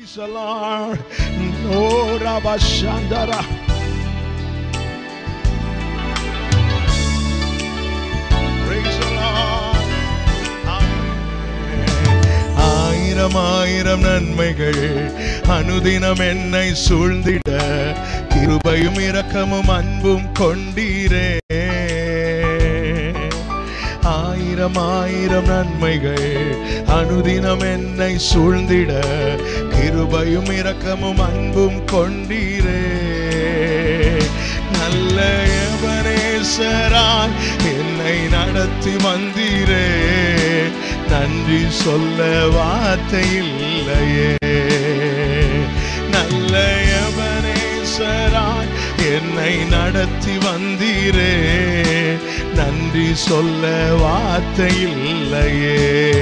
Praise the Lord. No Rabashandara. Praise the Lord. ஆயிரம் ஆயிரம் நன்மைகள் அனுதினம் என்னை சூழ்ந்திட கிருபையும் இரக்கமும் அன்பும் கொண்டீரே. ஆயிரம் ஆயிரம் நன்மைகள் அனுதினம் என்னை சூழ்ந்திட கிருபையும் இரக்கமும் அன்பும் கொண்டீரே. நல்ல எபனேசராய் என்னை நடத்தி வந்தீரே. நன்றி சொல்ல வார்த்தை இல்லையே. நல்ல எபனேசராய் என்னை நடத்தி வந்தீரே. நன்றி சொல்ல வார்த்தை இல்லையே.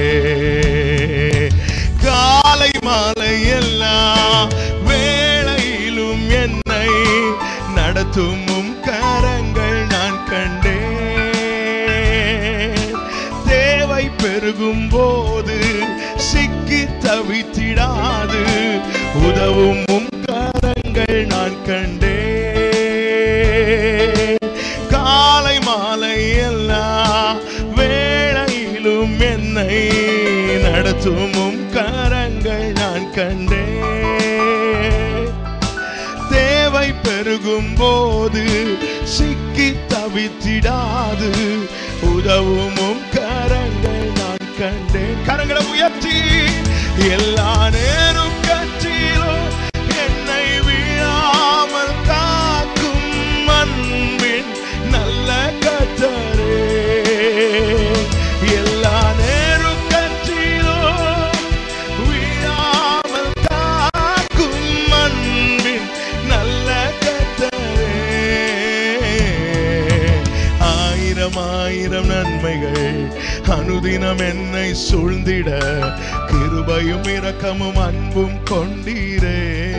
காலை மாலை எல்லா வேளையிலும் என்னை நடத்தும் கரங்கள் நான் கண்டேன். தேவை பெருகும் போது சிக்கி தவித்திடாது உதவும் கரங்கள் நான் கண்டேன். காலை மாலை எல்லா வேளையிலும் என்னை நடத்தும் கரங்கள் நான் கண்டேன். தேவை பெருகும் போது சிக்கி தவித்திடாது உதவும் கரங்கள் நான் கண்டேன். கரங்களை உயர்த்தி எல்லா நேரும் கற்றிலோ என்னை வீழாமல் காக்கும் அன்பின் நல்ல கர்த்தரே. எல்லா நேரும் கற்றிலோ வீழாமல் காக்கும் அன்பின் நல்ல கர்த்தரே. ஆயிரம் ஆயிரம் நன்மைகள் அனுதினம் என்னை சூழ்ந்திட கிருபையும் இரக்கமும் அன்பும் கொண்டீரே.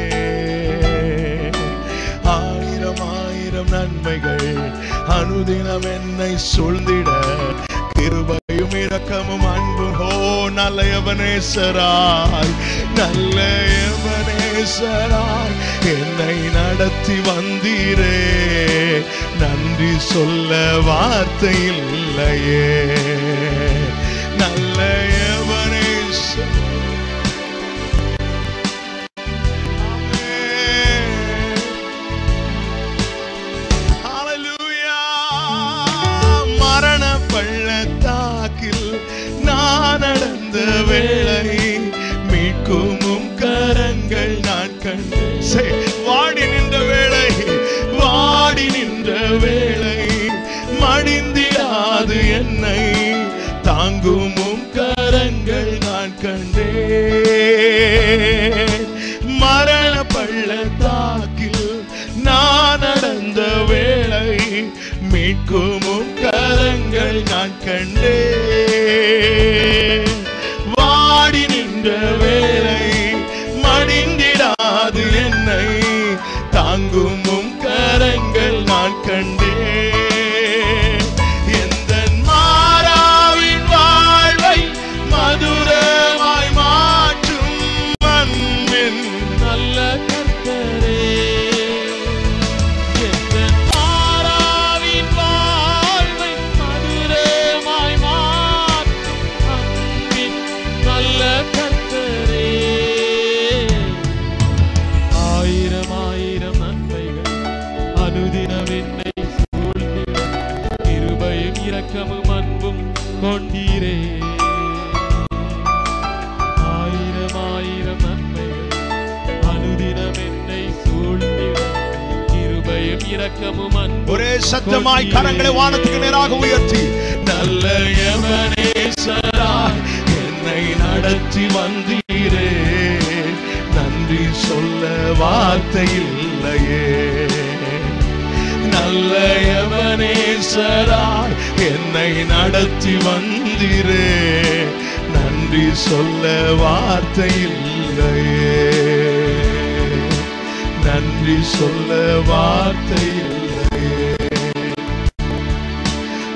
ஆயிரம் ஆயிரம் நன்மைகள் அனுதினம் என்னை சூழ்ந்திட கிருபையும் இரக்கமும் அன்பும். ஓ நல்ல எபனேசராய் நல்ல எபனேசராய் என்னை நடத்தி வந்தீரே. நன்றி சொல்ல வார்த்தை இல்லையே. நல்ல எபனேசர் மரண பள்ளத்தாக்கில் நான் நடந்த வேளை மீட்கும் கரங்கள் நான் கண்டேன். வாடி நின்ற வேளை வாடி நின்ற வேளை மடிந்திடாது என்னை தாங்கும் கரங்கள் நான் கண்டேன். மரண பள்ளத்தாக்கில் நான் நடந்த வேளை மீட்கும் கரங்கள் நான் கண்டேன். வாடி நின்ற வேளை மடிந்திடாது என்னை தாங்கும் கரங்கள் நான் கண்டேன். எந்த மாறாவின் வாழ்வை மதுரமாய் மாற்றும் அன்பின் நல்ல கர்த்தரே. கொண்டீரே. ஆயிரம் ஆயிரம் நன்மைகள் அனுதினம் என்னை சூழ்ந்திட கிருபையும் இரக்கமும் அன்பும். ஒரே சத்தமாய் கரங்களை வானத்துக்கு நேராக உயர்த்தி நல்ல எபனேசராய் என்னை நடத்தி வந்தீரே. நன்றி சொல்ல வார்த்தை இல்லையே. நல்ல எபனேசராய் என்னை நடத்தி வந்தீரே. நன்றி சொல்ல வார்த்தை இல்லையே. நன்றி சொல்ல வார்த்தை இல்லையே.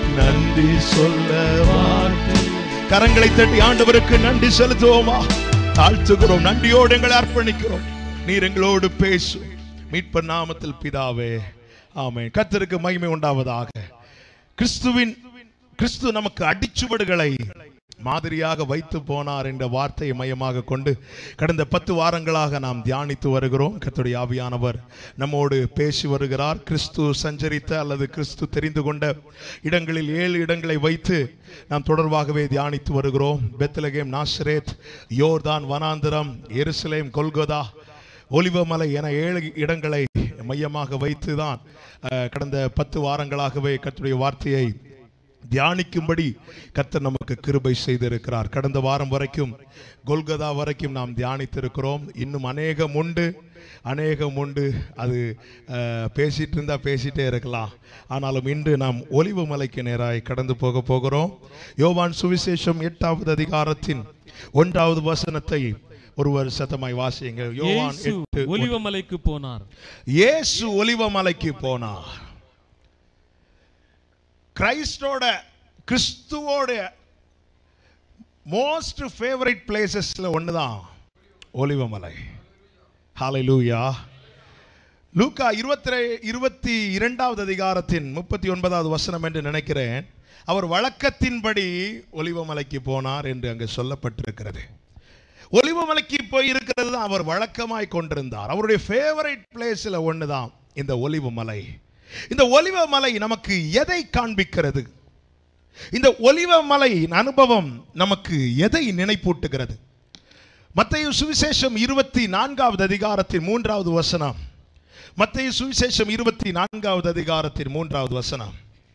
நன்றி சொல்ல வார்த்தை. கரங்களை தட்டி ஆண்டவருக்கு நன்றி செலுத்துவோமா? தாழ்த்துகிறோம், நன்றியோடு எங்களை அர்ப்பணிக்கிறோம். நீர் எங்களோடு பேசு மீட்பர் நாமத்தில் பிதாவே, ஆமென். கர்த்தருக்கு மகிமை உண்டாவதாக. கிறிஸ்து நமக்கு அடிச்சுவடுகளை மாதிரியாக வைத்து போனார் என்ற வார்த்தையை மையமாக கொண்டு கடந்த 10 வாரங்களாக நாம் தியானித்து வருகிறோம். கர்த்தருடைய ஆவியானவர் நம்மோடு பேசி வருகிறார். கிறிஸ்து சஞ்சரித்த அல்லது கிறிஸ்து தெரிந்து கொண்ட இடங்களில் 7 இடங்களை வைத்து நாம் தொடர்பாகவே தியானித்து வருகிறோம். பெத்லகேம், நாசரேத், யோர்தான் வனாந்திரம், எருசலேம், கொல்கொதா, ஒலிவமலை என 7 இடங்களை மையமாக வைத்து தான் கடந்த 10 வாரங்களாகவே கர்த்தருடைய வார்த்தையை தியானிக்கும்படி கர்த்தர் நமக்கு கிருபை செய்திருக்கிறார். கடந்த வாரம் வரைக்கும் கொல்கொதா வரைக்கும் நாம் தியானித்திருக்கிறோம். இன்னும் அநேகம் உண்டு. அது பேசிட்டு இருந்தா பேசிட்டே இருக்கலாம். ஆனாலும் இன்று நாம் ஒலிவமலைக்கு நேராய் கடந்து போகிறோம். யோவான் சுவிசேஷம் 8வது அதிகாரத்தின் 1வது வசனத்தை ஒருவர் சத்தமாய் வாசியுங்கள். யோவான் 8. ஒலிவமலைக்கு போனார். இயேசு ஒலிவமலைக்கு போனார். கிறிஸ்துவோட மோஸ்ட் ஃபேவரட் பிளேசஸ்ல ஒண்ணுதான் ஒலிவமலை. ஹல்லேலூயா. லூக்கா 22வது அதிகாரத்தின் 39வது வசனம் என்று நினைக்கிறேன். அவர் வழக்கத்தின்படி ஒலிவமலைக்கு போனார் என்று அங்கு சொல்லப்பட்டிருக்கிறது. ஒலிவமலைக்கு போய் இருக்கிறது தான் அவர் வழக்கமாய் கொண்டிருந்தார். அவருடைய ஃபேவரட் பிளேஸ்ல ஒண்ணுதான் இந்த ஒலிவமலை. இந்த ஒலிவமலை நமக்கு எதை காண்பிக்கிறது? இந்த ஒலிவமலையின் அனுபவம் நமக்கு எதை நினைப்பூட்டுகிறது? மத்தேயு சுவிசேஷம் 24வது அதிகாரத்தின் 3வது வசனம். மத்தேயு சுவிசேஷம் 24வது அதிகாரத்தின் 3வது வசனம்.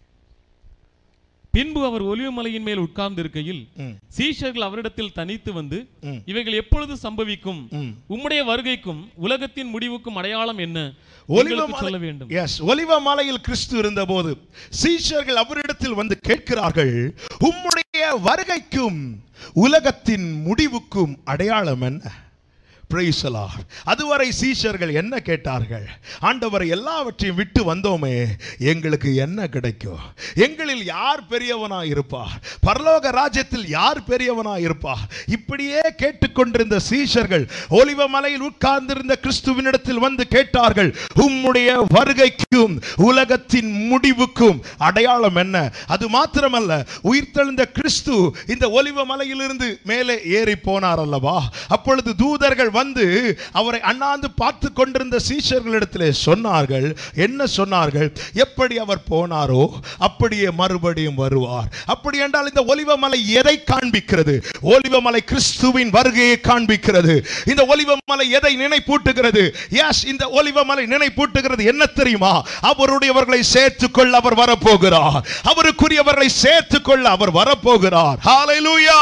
பின்பு அவர் ஒலிவமலையின் மேல் உட்கார்ந்து இருக்கையில் சீஷர்கள் அவரிடத்தில் தனித்து வந்து, இவைகள் எப்பொழுது சம்பவிக்கும்? உம்முடைய வருகைக்கும் உலகத்தின் முடிவுக்கும் அடையாளம் என்ன? சொல்ல வேண்டும். ஒலிவமலையில் கிறிஸ்து இருந்தபோது சீஷர்கள் அவரிடத்தில் வந்து கேட்கிறார்கள், உம்முடைய வருகைக்கும் உலகத்தின் முடிவுக்கும் அடையாளம் என்ன? Praise the Lord. அதுவரை சீஷர்கள் என்ன கேட்டார்கள்? ஆண்டவரை எல்லாவற்றையும் விட்டு வந்தோமே, எங்களுக்கு என்ன கிடைக்கும்? எங்களில் யார் பெரியவனாய் இருப்பார்? பரலோக ராஜ்யத்தில் யார் பெரியவனாய் இருப்பார்? இப்படியே கேட்டுக்கொண்டிருந்த சீஷர்கள் ஒலிவமலையில் உட்கார்ந்திருந்த கிறிஸ்துவினிடத்தில் வந்து கேட்டார்கள், உம்முடைய வருகைக்கும் உலகத்தின் முடிவுக்கும் அடையாளம் என்ன? அது மாத்திரமல்ல, உயிர்த்தெழுந்த கிறிஸ்து இந்த ஒலிவமலையிலிருந்து மேலே ஏறி போனார் அல்லவா? அப்பொழுது தூதர்கள் வந்து அவரை அண்ணாந்து பார்த்து கொண்டிருந்த சீஷர்களிடத்திலே சொன்னார்கள். என்ன சொன்னார்கள்? எப்படி அவர் போனாரோ அப்படியே மறுபடியும் வருவார். அப்படி என்றால் இந்த ஒலிவமலை எதை காண்பிக்கிறது? ஒலிவமலை கிறிஸ்துவின் வருகையை காண்பிக்கிறது. இந்த ஒலிவமலை எதை நினைப்பூட்டுகிறது? எஸ், இந்த ஒலிவமலை நினைப்பூட்டுகிறது என்ன தெரியுமா? அவருடையவர்களை சேர்த்துக்கொள்ள அவர் வரப்போகிறார். அவருக்குரியவர்களை சேர்த்துக்கொள்ள அவர் வரப்போகிறார். ஹல்லேலூயா.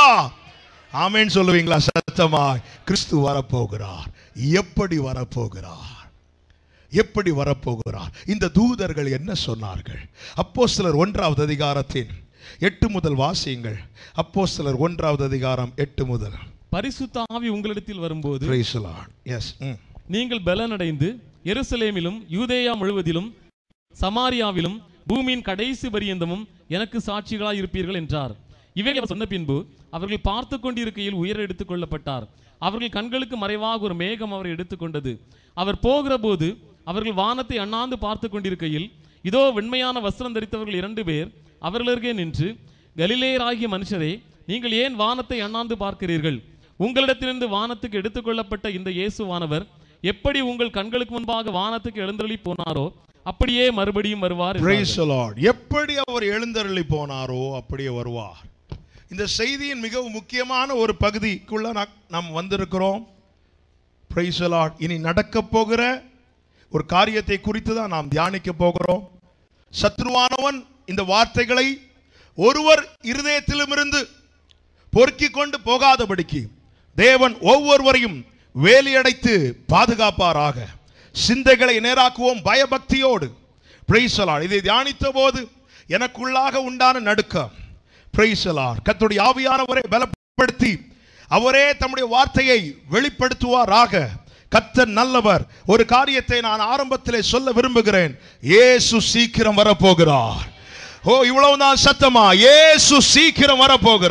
ஆமென் சொல்லுவீங்களா சத்தமாய்? கிறிஸ்து வரப்போகிறார். எப்படி வரப்போகிறார்? எப்படி வரப்போகிறார்? இந்த தூதர்கள் என்ன சொன்னார்கள்? அப்போஸ்தலர் 1வது அதிகாரத்தின் 8 முதல் வாசியுங்கள். அப்போஸ்தலர் 1வது அதிகாரம் 8 முதல். பரிசுத்த ஆவி உங்களிடத்தில் வரும்போது Praise the Lord. Yes. நீங்கள் பலனடைந்து எருசலேமிலும் யூதேயா முழுவதிலும் சமாரியாவிலும் பூமியின் கடைசி பரியந்தமும் எனக்கு சாட்சிகளாய் இருப்பீர்கள் என்றார். இவைகளை சொன்ன பின்பு அவர்கள் பார்த்து கொண்டிருக்கையில் உயர எடுத்துக் கொள்ளப்பட்டார். அவர்கள் கண்களுக்கு மறைவாக ஒரு மேகம் அவரை எடுத்துக்கொண்டது. அவர் போகிற போது அவர்கள் வானத்தை அண்ணாந்து பார்த்து கொண்டிருக்கையில் இதோ வெண்மையான வஸ்திரம் தரித்தவர்கள் 2 பேர் அவர்களுக்கே நின்று, கலிலேயராகிய மனுஷரே, நீங்கள் ஏன் வானத்தை அண்ணாந்து பார்க்கிறீர்கள்? உங்களிடத்திலிருந்து வானத்துக்கு எடுத்துக்கொள்ளப்பட்ட இந்த இயேசுவானவர் எப்படி உங்கள் கண்களுக்கு முன்பாக வானத்துக்கு எழுந்தருளி போனாரோ அப்படியே மறுபடியும் வருவார். Praise the Lord. எப்படி அவர் எழுந்தருளி போனாரோ அப்படியே வருவார். இந்த செய்தியின் மிகவும் முக்கியமான ஒரு பகுதிக்குள்ள நாம் வந்திருக்கிறோம். Praise the Lord. இனி நடக்க போகிற ஒரு காரியத்தை குறித்து தான் நாம் தியானிக்க போகிறோம். சத்ருவானவன் இந்த வார்த்தைகளை ஒருவர் இருதயத்திலுமிருந்து பொறுக்கிக் கொண்டு போகாதபடிக்கு தேவன் ஒவ்வொருவரையும் வேலியடைத்து பாதுகாப்பாராக. சிந்தைகளை நேராக்குவோம் பயபக்தியோடு. Praise the Lord. இதை தியானித்த போது எனக்குள்ளாக உண்டான நடுக்கம். Praise the Lord. கர்த்தருடைய ஆவியானவரை பலப்படுத்தி அவரே தம்முடைய வார்த்தையை வெளிப்படுத்துவாராக. கர்த்தர் நல்லவர். ஒரு காரியத்தை நான் ஆரம்பத்திலே சொல்ல விரும்புகிறேன். இயேசு சீக்கிரம் வரப்போகிறார். ஓ, இவ்வளவுதான் சத்தமா? இயேசு சீக்கிரம் வரப்போகிறார்.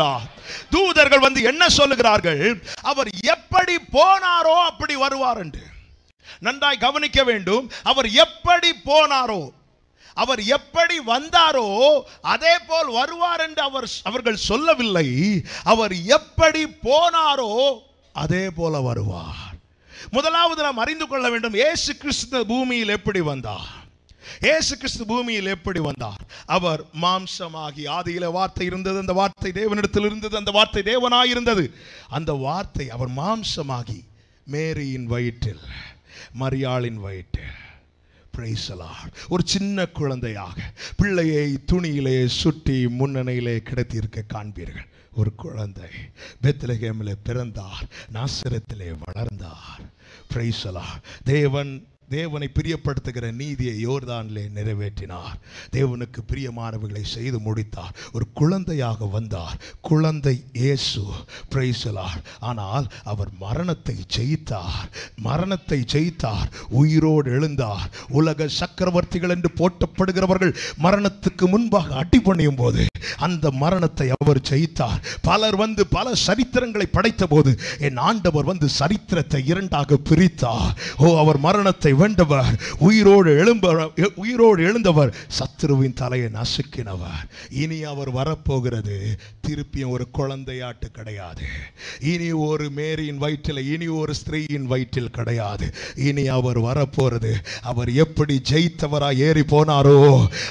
தூதர்கள் வந்து என்ன சொல்லுகிறார்கள்? அவர் எப்படி போனாரோ அப்படி வருவார் என்று. நன்றாய் கவனிக்க வேண்டும். அவர் எப்படி போனாரோ, அவர் எப்படி வந்தாரோ அதே போல் வருவார் என்று அவர்கள் சொல்லவில்லை. அவர் எப்படி போனாரோ அதே போல வருவார். முதலாவது நாம் அறிந்து கொள்ள வேண்டும், இயேசு கிறிஸ்து பூமியில் எப்படி வந்தார்? இயேசு கிறிஸ்து பூமியில் எப்படி வந்தார்? அவர் மாம்சமாகி, ஆதியிலே வார்த்தை இருந்தது, அந்த வார்த்தை தேவனிடத்தில் இருந்தது, அந்த வார்த்தை தேவனாயிருந்தது. அந்த வார்த்தை அவர் மாம்சமாகி மேரியின் வயிற்றில், மரியாளின் வயிற்றில், ஒரு சின்ன குழந்தையாக பிள்ளையை துணியிலே சுட்டி முன்னணியிலே கிடத்தியிருக்க காண்பீர்கள். ஒரு குழந்தை பெத்லகேமிலே பிறந்தார், நாசரேத்திலே வளர்ந்தார். Praise the Lord. தேவனை பிரியப்படுத்துகிற நீதியை யோர்தானிலே நிறைவேற்றினார். தேவனுக்கு பிரியமானவைகளை செய்து முடித்தார். ஒரு குழந்தையாக வந்தார், குழந்தை இயேசு. Praise the Lord. ஆனால் அவர் மரணத்தை ஜெயித்தார், உயிரோடு எழுந்தார். உலக சக்கரவர்த்திகள் என்று போற்றப்படுகிறவர்கள் மரணத்துக்கு முன்பாக அடிபணியும் போது அந்த மரணத்தை அவர் ஜெயித்தார். பலர் வந்து பல சரித்திரங்களை படைத்த போது என் ஆண்டவர் வந்து சரித்திரத்தை இரண்டாக பிரித்தார். அவர் மரணத்தை வென்றவர், உயிரோடு எழுந்தவர், சத்துருவின் தலையை நசுக்கினவர். இனி அவர் வரப்போகிறது திருப்பியும் ஒரு குழந்தையாட்டு கிடையாது. இனி ஒரு மேரியின் வயிற்றில், இனி ஒரு ஸ்திரீயின் வயிற்றில் கிடையாது. இனி அவர் வரப்போறது, அவர் எப்படி ஜெயித்தவராய் ஏறி போனாரோ,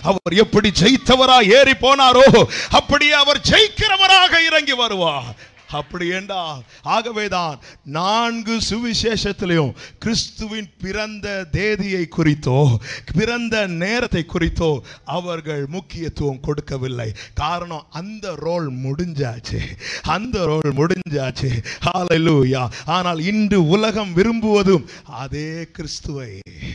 அப்படியே அவர் ஜெயிக்கிறவராக இறங்கி வருவார். அப்படி என்றால், ஆகவேதான் 4 சுவிசேஷத்திலும் கிறிஸ்துவின் பிறந்த தேதியை குறித்தோ பிறந்த நேரத்தை குறித்தோ அவர்கள் முக்கியத்துவம் கொடுக்கவில்லை. காரணம், அந்த ரோல் முடிஞ்சாச்சு. ஹல்லேலூயா. ஆனால் இன்று உலகம் விரும்புவதும் அதே கிறிஸ்துவை,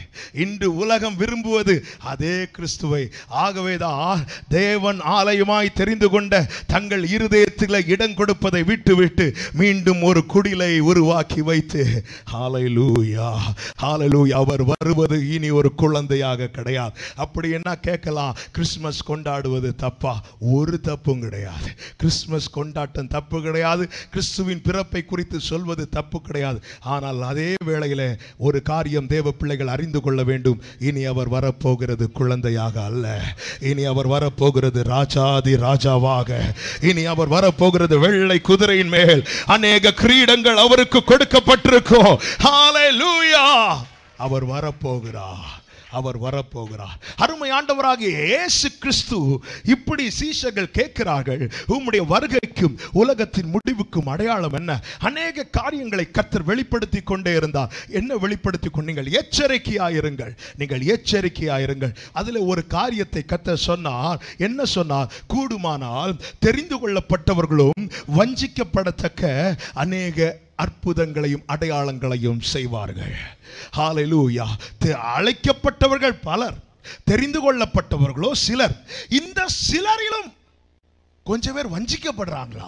ஆகவேதான் தேவன் ஆலயமாய் தெரிந்து கொண்ட தங்கள் இருதயத்திலே இடம் கொடுப்பதை விட்டு மீண்டும் ஒரு குடிலை உருவாக்கி வைத்து, ஹல்லேலூயா, அவர் வருவது இனி ஒரு குழந்தையாக கிடையாது. அப்படி என்ன கேட்கலாம், கிறிஸ்துமஸ் கொண்டாடுவது தப்பா? ஒரு தப்பும் கிடையாது. கிறிஸ்துமஸ் கொண்டாட்டம் தப்பு கிடையாது. கிறிஸ்துவின் பிறப்பை குறித்து சொல்வது தப்பு கிடையாது. ஆனால் அதே வேளையில் ஒரு காரியம் தேவ பிள்ளைகள் அறிந்து கொள்ள வேண்டும். இனி அவர் வரப்போகிறது குழந்தையாக அல்ல. இனி அவர் வரப்போகிறது ராஜாதி ராஜாவாக. இனி அவர் வரப்போகிறது வெள்ளை குதிரை மேல் அநேக கிரீடங்கள் அவருக்கு கொடுக்கப்பட்டிருக்கும். ஹல்லேலூயா. அவர் வரப்போகிறார். அருமை ஆண்டவராகிய இயேசு கிறிஸ்து இப்படி சீஷர்கள் கேட்கிறார்கள், உம்முடைய வருகைக்கும் உலகத்தின் முடிவுக்கும் அடையாளம் என்ன? அநேக காரியங்களை கர்த்தர் வெளிப்படுத்தி கொண்டே இருந்தார். என்ன வெளிப்படுத்தி கொண்டு? நீங்கள் எச்சரிக்கையாயிருங்கள். அதில் ஒரு காரியத்தை கர்த்தர் சொன்னார். என்ன சொன்னார்? கூடுமானால் தெரிந்து கொள்ளப்பட்டவர்களும் வஞ்சிக்கப்படத்தக்க அநேக அற்புதங்களையும் அடையாளங்களையும் செய்வார்கள். ஹல்லேலூயா. அழைக்கப்பட்டவர்கள் பலர், தெரிந்து கொள்ளப்பட்டவர்களோ சிலர். இந்த சிலரிலும் கொஞ்சம் பேர் வஞ்சிக்கப்படுறாங்களா?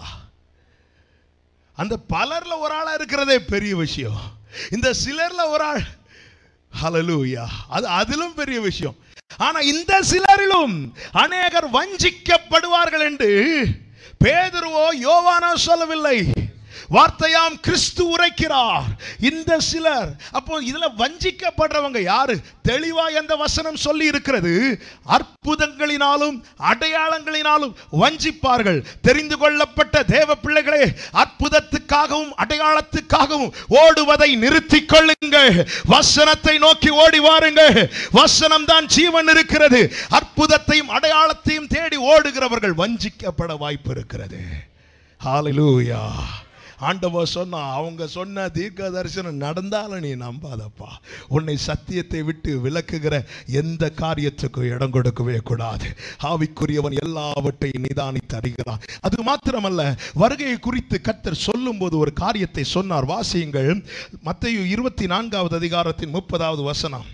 அந்த பலர்ல ஒரு ஆளா இருக்கிறதே பெரிய விஷயம். இந்த சிலர்ல ஒரு ஆள், ஹல்லேலூயா, அதிலும் பெரிய விஷயம். ஆனா இந்த சிலரிலும் அநேகர் வஞ்சிக்கப்படுவார்கள் என்று பேதுருவோ யோவானோ சொல்லவில்லை. வார்த்தையாம் கிறிஸ்து உரைக்கிறார். இந்த சிலர், அப்போ இதுல வஞ்சிக்கப்படுறவங்க யாரு? தெளிவா அந்த வசனம் சொல்லி இருக்கிறது. அற்புதங்களினாலும் அடையாளங்களினாலும் வஞ்சிப்பார்கள். தெரிந்து கொள்ளப்பட்ட தேவ பிள்ளைகளே, அற்புதத்துக்காகவும் அடையாளத்துக்காகவும் ஓடுவதை நிறுத்திக் கொள்ளுங்கள். வசனத்தை நோக்கி ஓடி வாருங்கள். வசனம் தான் ஜீவன் இருக்கிறது. அற்புதத்தையும் அடையாளத்தையும் தேடி ஓடுகிறவர்கள் வஞ்சிக்கப்பட வாய்ப்பு இருக்கிறது. ஹல்லேலூயா. ஆண்டவர் சொன்னா, அவங்க சொன்ன தீர்க்க தரிசனம் நடந்தாலும் நீ நம்பாதப்பா. உன்னை சத்தியத்தை விட்டு விலக்குகிற எந்த காரியத்துக்கும் இடம் கொடுக்கவே கூடாது. ஆவிக்குரியவன் எல்லாவற்றையும் நிதானித்து அறிகிறான். அது மாத்திரமல்ல, வருகையை குறித்து கர்த்தர் சொல்லும் போது ஒரு காரியத்தை சொன்னார். வாசியுங்கள், மத்தேயு 24வது அதிகாரத்தின் 30வது வசனம்.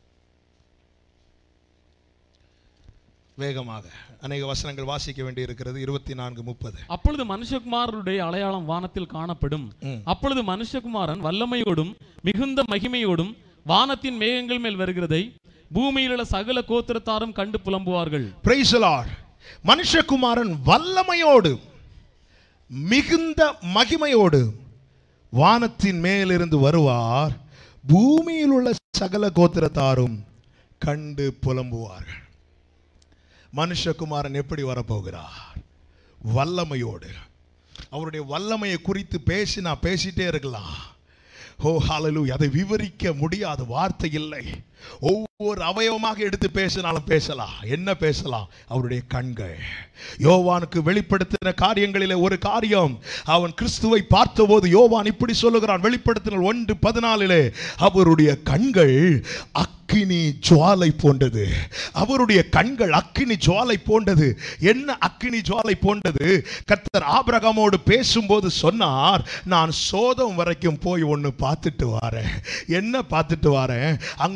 வேகமாக அநேக வசனங்கள் வாசிக்க வேண்டி இருக்கிறது. 24:30. அப்பொழுது மனுஷகுமாரனுடைய அடையாளம் வானத்தில் காணப்படும். அப்பொழுது மனுஷகுமாரன் வல்லமையோடும் மிகுந்த மகிமையோடும் வானத்தின் மேகங்கள் மேல் வருகிறதை பூமியில் உள்ள சகல கோத்திரத்தாரும் கண்டு புலம்புவார்கள். Price the Lord. மனுஷகுமாரன் வல்லமையோடு மிகுந்த மகிமையோடு வானத்தின் மேலிருந்து வருவார், பூமியில் உள்ள சகல கோத்திரத்தாரும் கண்டு புலம்புவார்கள். மனுஷகுமாரன் எப்படி வரப்போகிறார்? வல்லமையோடு. அவருடைய வல்லமையை குறித்து பேசிட்டே இருக்கலாம். ஓ ஹல்லேலூயா, அதை விவரிக்க முடியாத வார்த்தை இல்லை. ஒவ்வொரு அவயவமாக எடுத்து பேசினாலும் பேசலாம். என்ன பேசலாம்? அவருடைய கண்கள். யோவானுக்கு வெளிப்படுத்தின காரியங்களிலே ஒரு காரியம், அவன் கிறிஸ்துவை பார்த்தபோது யோவான் இப்படி சொல்லுகிறான். வெளிப்படுத்தின 1:14 அவருடைய கண்கள் அக்கினி ஜுவாலை போன்றது. அவருடைய கண்கள் அக்கினி ஜுவாலை போன்றது. என்ன அக்கினி ஜுவாலை போன்றது? கர்த்தர் ஆபிரகாமோடு பேசும்போது சொன்னார், நான் சோதம் வரைக்கும் போய் ஒன்று பார்த்துட்டு வரேன். என்ன பார்த்துட்டு வரேன்?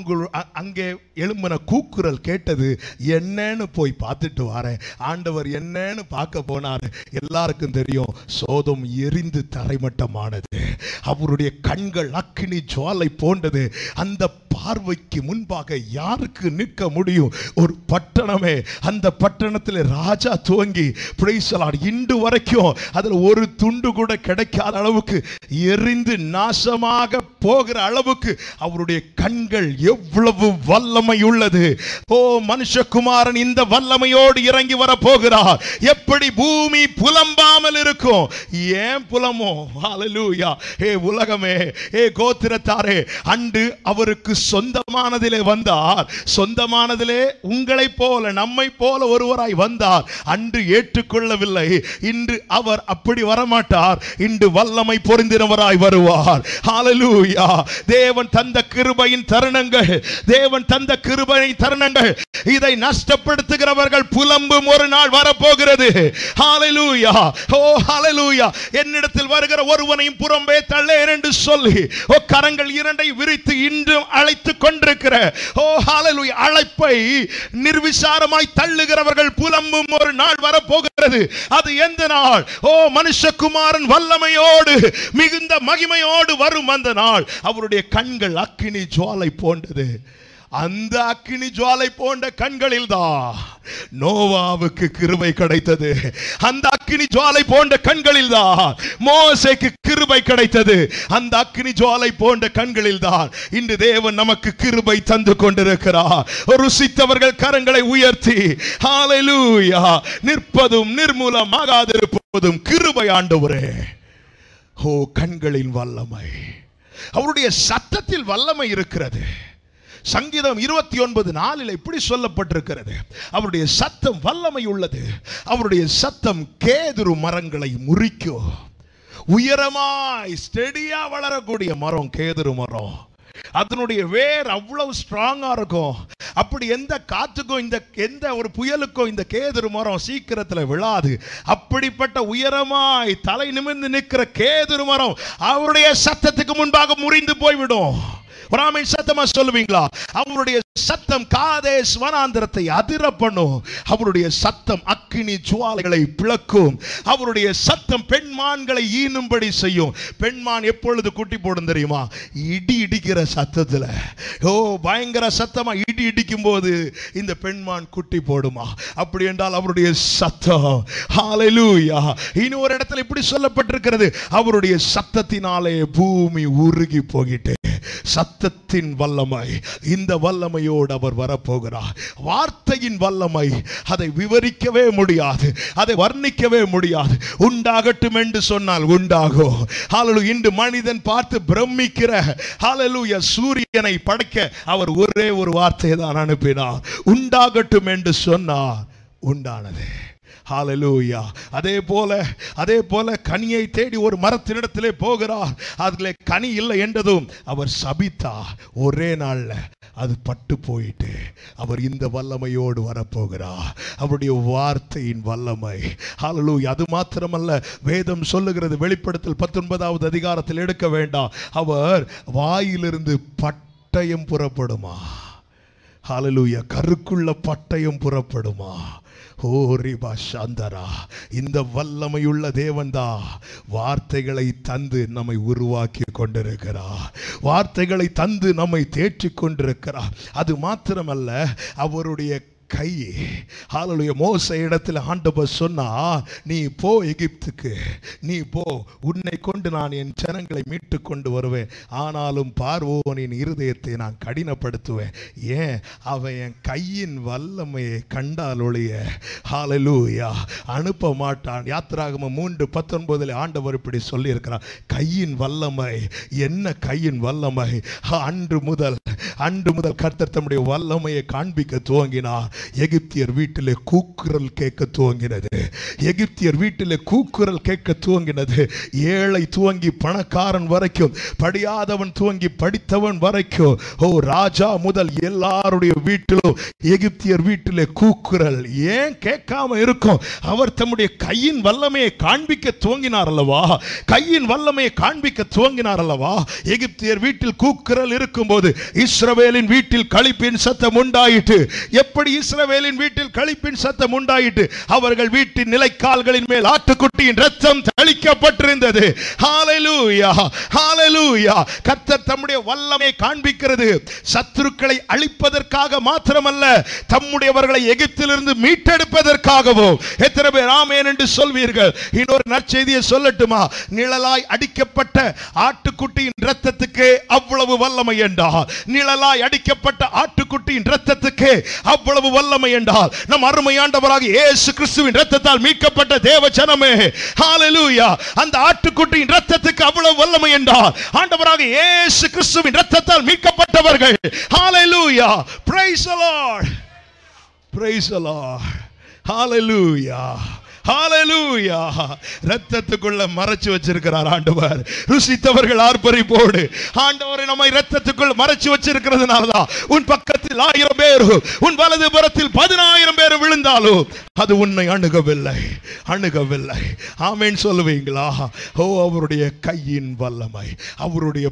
அங்கே எழும்பின கூக்குரல் கேட்டது. என்னன்னு போய் பார்த்துட்டு வரேன். ஆண்டவர் என்னன்னு பார்க்க போனார். எல்லாருக்கும் தெரியும், சோதம் எரிந்து தரைமட்டமானது. அவருடைய கண்கள் அக்கினி ஜுவாலை போன்றது. அந்த பார்வைக்கு முன்பாக யாருக்கு நிற்க முடியும்? ஒரு பட்டணமே. அந்த பட்டணத்தில் ராஜா துவங்கி இன்று வரைக்கும் அதில் ஒரு துண்டு கூட கிடைக்காத அளவுக்கு எரிந்து நாசமாக போகிற அளவுக்கு அவருடைய கண்கள் எவ்வளவு வல்லமை உள்ளது. ஓ மனுஷகுமாரன் இந்த வல்லமையோடு இறங்கி வர போகிறார். எப்படி பூமி புலம்பாமல் இருக்கும்? ஏன் புலமோ? ஹல்லேலூயா. ஏ உலகமே, ஏ கோத்திரத்தாரே, அன்று அவருக்கு சொந்தமானதிலே வந்தார். சொந்தமானதிலே உங்களை போல நம்மை போல ஒருவராய் வந்தார். அன்று ஏற்றுக்கொள்ளவில்லை. இன்று அவர் அப்படி வரமாட்டார். இன்று வல்லமை பொருந்தினவராய் வருவார். ஹல்லேலூயா. தேவன் தந்த கிருபையின் தருணங்கள், தேவன் தந்த கிருபையின் தருணங்கள், இதை நஷ்டப்படுத்துகிறவர்கள் புலம்பும் ஒரு நாள் வரப்போகிறது. ஹல்லேலூயா. ஓ ஹல்லேலூயா. என்னிடத்தில் வருகிற ஒருவனையும் புறம்பே தள்ளேன் என்று சொல்லி கரங்கள் இரண்டை விரித்து இன்றும் அழைத்துக் கொண்டிருக்கிற ஓ ஹல்லேலூயா அழைப்பை நிர்விசாரமாய் தள்ளுகிறவர்கள் புலம்பும் ஒரு நாள் வரப்போகிறது. அது எந்த நாள்? ஓ மனுஷகுமாரன் வல்லமையோடு மிகுந்த மகிமையோடு வரும் அந்த நாள். அவருடைய கண்கள் அக்கினி ஜுவாலை போன்றது. அந்த அக்கினி ஜுவாலை போன்ற கண்களில் தான் நோவாவுக்கு கிருபை கிடைத்தது. அந்த அக்கினி ஜுவாலை போன்ற கண்களில் தான் மோசேக்கு கிருபை கிடைத்தது. அந்த அக்கினி ஜுவாலை போன்ற கண்களில் தான் இன்று தேவன் நமக்கு கிருபை தந்து கொண்டிருக்கிறார். ருசித்தவர்கள் கரங்களை உயர்த்தி ஹல்லேலூயா. நிற்பதும் நிர்மூலமாகாதிருப்பதும் கிருபை ஆண்டவரே. ஓ கண்களின் வல்லமை. அவருடைய சத்தத்தில் வல்லமை இருக்கிறது. சங்கீதம் 29:4 இப்படி சொல்லப்பட்டிருக்கிறது, அவருடைய சத்தம் வல்லமை உள்ளது. அவருடைய சத்தம் கேதுரு மரங்களை முறிக்கும். உயரமாய் ஸ்டெடியா வளரக்கூடிய மரம் கேதுரு மரம். அதனுடைய வேர் அவ்வளவு ஸ்ட்ராங்கா இருக்கும். அப்படி எந்த காத்துக்கும் எந்த ஒரு புயலுக்கும் இந்த கேதுரு மரம் சீக்கிரத்தில் விழாது. அப்படிப்பட்ட உயரமாய் தலை நிமிர்ந்து நிற்கிற கேதுரு மரம் அவருடைய சத்தத்துக்கு முன்பாக முறிந்து போய்விடும். பிராமின் சத்தமா சொல்லுவீங்களா? அவருடைய சத்தம் காதேஸ் வனாந்தரத்தை அதிர பண்ணும். அவருடைய சத்தம் அக்கினி ஜுவாலைகளை பிளக்கும். அவருடைய சத்தம் பெண்மான்களை ஈனும்படி செய்யும். பெண்மான் எப்பொழுது குட்டி போடும் தெரியுமா? இடி இடிக்கிற சத்தத்துல. ஓ பயங்கர சத்தமா இடி இடிக்கும் போது இந்த பெண்மான் குட்டி போடுமா? அப்படி என்றால் அவருடைய சத்தம். ஹல்லேலூயா. இன்னொரு இடத்துல இப்படி சொல்லப்பட்டிருக்கிறது, அவருடைய சத்தத்தினாலே பூமி உருகி போகிட்டு. சத்தத்தின் வல்லமை. இந்த வல்லமையோடு அவர் வரப்போகிறார். வார்த்தையின் வல்லமை, அதை விவரிக்கவே முடியாது, அதை வர்ணிக்கவே முடியாது. உண்டாகட்டும் என்று சொன்னால் உண்டாகும். ஹல்லேலூயா. இன்று மனிதன் பார்த்து பிரமிக்கிற ஹல்லேலூயா சூரியனை படைக்க அவர் ஒரே ஒரு வார்த்தையை தான் அனுப்பினார். உண்டாகட்டும் என்று சொன்னார், உண்டானது. ஹல்லேலூயா. அதே போல கனியை தேடி ஒரு மரத்தினிடத்திலே போகிறார். அதிலே கனி இல்லை என்றதும் அவர் சபித்தார். ஒரே நாள்ல அது பட்டு போயிட்டு அவர் இந்த வல்லமையோடு வரப்போகிறார். அவருடைய வார்த்தையின் வல்லமை. ஹல்லேலூயா. அது மாத்திரமல்ல, வேதம் சொல்லுகிறது, வெளிப்படுத்தல் 19வது அதிகாரத்தில் எடுக்க வேண்டாம், அவர் வாயிலிருந்து பட்டயம் புறப்படுமா? ஹல்லேலூயா. கருக்குள்ள பட்டயம் புறப்படுமா? இந்த வல்லமையுள்ள தேவன்தா வார்த்தைகளை தந்து நம்மை உருவாக்கி கொண்டிருக்கிறார். வார்த்தைகளை தந்து நம்மை தேற்றிக் கொண்டிருக்கிறார். அது மாத்திரமல்ல, அவருடைய கை. ஹல்லேலூயா. மோசே இடத்துல ஆண்டவர் சொன்னா, நீ போ எகிப்துக்கு, நீ போ, உன்னை கொண்டு நான் என் ஜனங்களை மீட்டு கொண்டு வருவேன். ஆனாலும் பார்வோனின் இருதயத்தை நான் கடினப்படுத்துவேன். ஏன்? அவன் என் கையின் வல்லமையை கண்டால் ஒழிய ஹல்லேலூயா அனுப்ப மாட்டான். யாத்திராகமம் 3:19 ஆண்டவர் இப்படி சொல்லி இருக்கிறார். கையின் வல்லமை என்ன? கையின் வல்லமை. அன்று முதல் கர்த்தர் தம்முடைய வல்லமையை காண்பிக்க துவங்கினார். எகிப்தியர் வீட்டிலே கூக்குரல் கேட்க துவங்கினது. எகிப்தியர் வீட்டிலே கூக்குரல் கேட்க துவங்கினது. ஏழை துவங்கி பணக்காரன் வரைக்கும், படியாதவன் துவங்கி படித்தவன் வரைக்கும், ராஜா முதல் எல்லாருடைய வீட்டிலும் எகிப்தியர் வீட்டிலே கூக்குரல். ஏன் கேட்காம இருக்கும்? அவர் தம்முடைய கையின் வல்லமையை காண்பிக்க துவங்கினார் அல்லவா? கையின் வல்லமையை காண்பிக்க துவங்கினார் அல்லவா? எகிப்தியர் வீட்டில் கூக்குரல் இருக்கும்போது இஸ்ரவேலின் வீட்டில் களிப்பின் சத்தம் உண்டாயிற்று. எப்படி இஸ்ரவேலின் வீட்டில் களிப்பின் சத்தம் உண்டாயிற்று? அவர்கள் வீட்டின் நிலைக்கால்களின் மேல் ஆட்டுக்குட்டியின் இரத்தம் தெளிக்கப்பட்டிருந்தது. ஹல்லேலூயா, ஹல்லேலூயா. கர்த்தர் தம்முடைய வல்லமையை காண்பிக்கிறது சத்துருக்களை அழிப்பதற்காக மாத்திரமல்ல, தம்முடையவர்களை எகிப்திலிருந்து மீட்டெடுப்பதற்காகவும். எத்தனை பேர் ஆமென் என்று சொல்வீர்கள்? இன்னொரு நற்செய்தியை சொல்லட்டுமா? நிழலாய் அடிக்கப்பட்ட ஆட்டுக்குட்டியின் இரத்தத்துக்கு அவ்வளவு வல்லமை என்றால், நிழலாய் அடிக்கப்பட்ட ஆட்டுக்குட்டியின் இரத்தத்துக்கு அவ்வளவு வல்லமை என்றால், நம் அருமையாண்டவராக இயேசு கிறிஸ்துவின் இரத்தத்தால் மீட்கப்பட்ட தேவ ஜனமே, ஹல்லேலூயா, அந்த ஆட்டுக்குட்டியின் இரத்தத்துக்கு அவ்வளவு வல்லமை என்றால், ஆண்டவராக இயேசு கிறிஸ்துவின் இரத்தத்தால் மீட்கப்பட்டவர்கள், ஹல்லேலூயா, praise the Lord, praise the Lord, hallelujah, ஹல்லேலூயா. இரத்தத்துக்குள்ள மறைச்சு வச்சிருக்கிறார் ஆண்டவர். ருசித்தவர்கள் ஆர்ப்பரிப்போடு ஆண்டவரை நம்மை இரத்தத்துக்குள் மறைச்சு வச்சிருக்கிறதுனாலதான் உன் பக்கத்தில் 1000 பேர், உன் வலது புறத்தில் 10000 பேர் விழுந்தாலும் அது உன்னை அணுகவில்லை. ஆமென் சொல்லுவீங்களா? அவருடைய கையின் வல்லமை, அவருடைய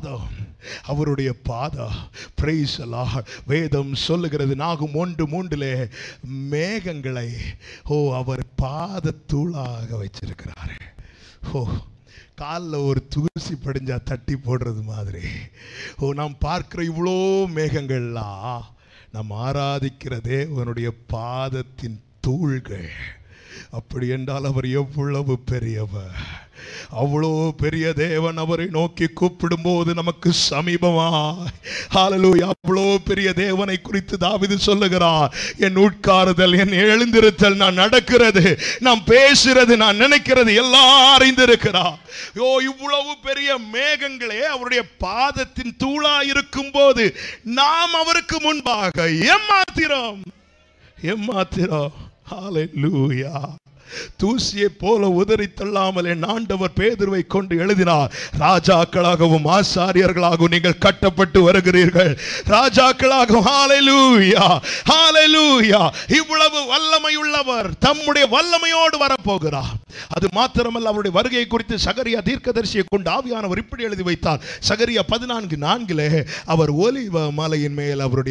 பாதம், praise the Lord. வேதம் சொல்லுகிறது நாகும் 1:3 மேகங்களை அவர் பாதத்தூளாக வச்சிருக்கிறார். காலில் ஒரு தூசி படிஞ்சா தட்டி போடுறது மாதிரி நாம் பார்க்கிற இவ்வளோ மேகங்கள்லாம் நாம் ஆராதிக்கிற தேவனுடைய பாதத்தின் தூள்கள். அப்படி என்றால் அவர் எவ்வளவு பெரியவர், அவ்வளோ பெரிய தேவன். அவரை நோக்கி கூப்பிடும் போது நமக்கு சமீபமாய், ஹல்லேலூயா, அவ்வளோ பெரிய தேவனை குறித்து தாவீது சொல்லுகிறார், என் உட்காருதல், என் எழுந்திருத்தல், நான் நடக்கிறது, நான் பேசுறது, நான் நினைக்கிறது எல்லாம் அறிந்திருக்கிறார். இவ்வளவு பெரிய மேகங்களே அவருடைய பாதத்தின் தூளா இருக்கும் போது நாம் அவருக்கு முன்பாக எம்மாத்திரம். ஹல்லேலூயா. தூசியை போல உதறி தள்ளாமல் என் ஆண்டவர் பேதுருவை கொண்டு எழுதினார், ராஜாக்களாகவும் ஆசாரியர்களாகவும் நீங்கள் கட்டப்பட்டு வருகிறீர்கள், ராஜாக்களாகவும். ஹல்லேலூயா, ஹல்லேலூயா. இவ்வளவு வல்லமை உள்ளவர் தம்முடைய வல்லமையோடு வரப்போகிறார். அது மாத்திரமல்ல, அவருடைய வருகை குறித்து சகரியா தீர்க்கதரிசியை கொண்டு ஆவியானவர் இப்படி எழுதி வைத்தார். சகரியா 14:4 அவர் ஒலிவ மலையின் மேல் அவருடைய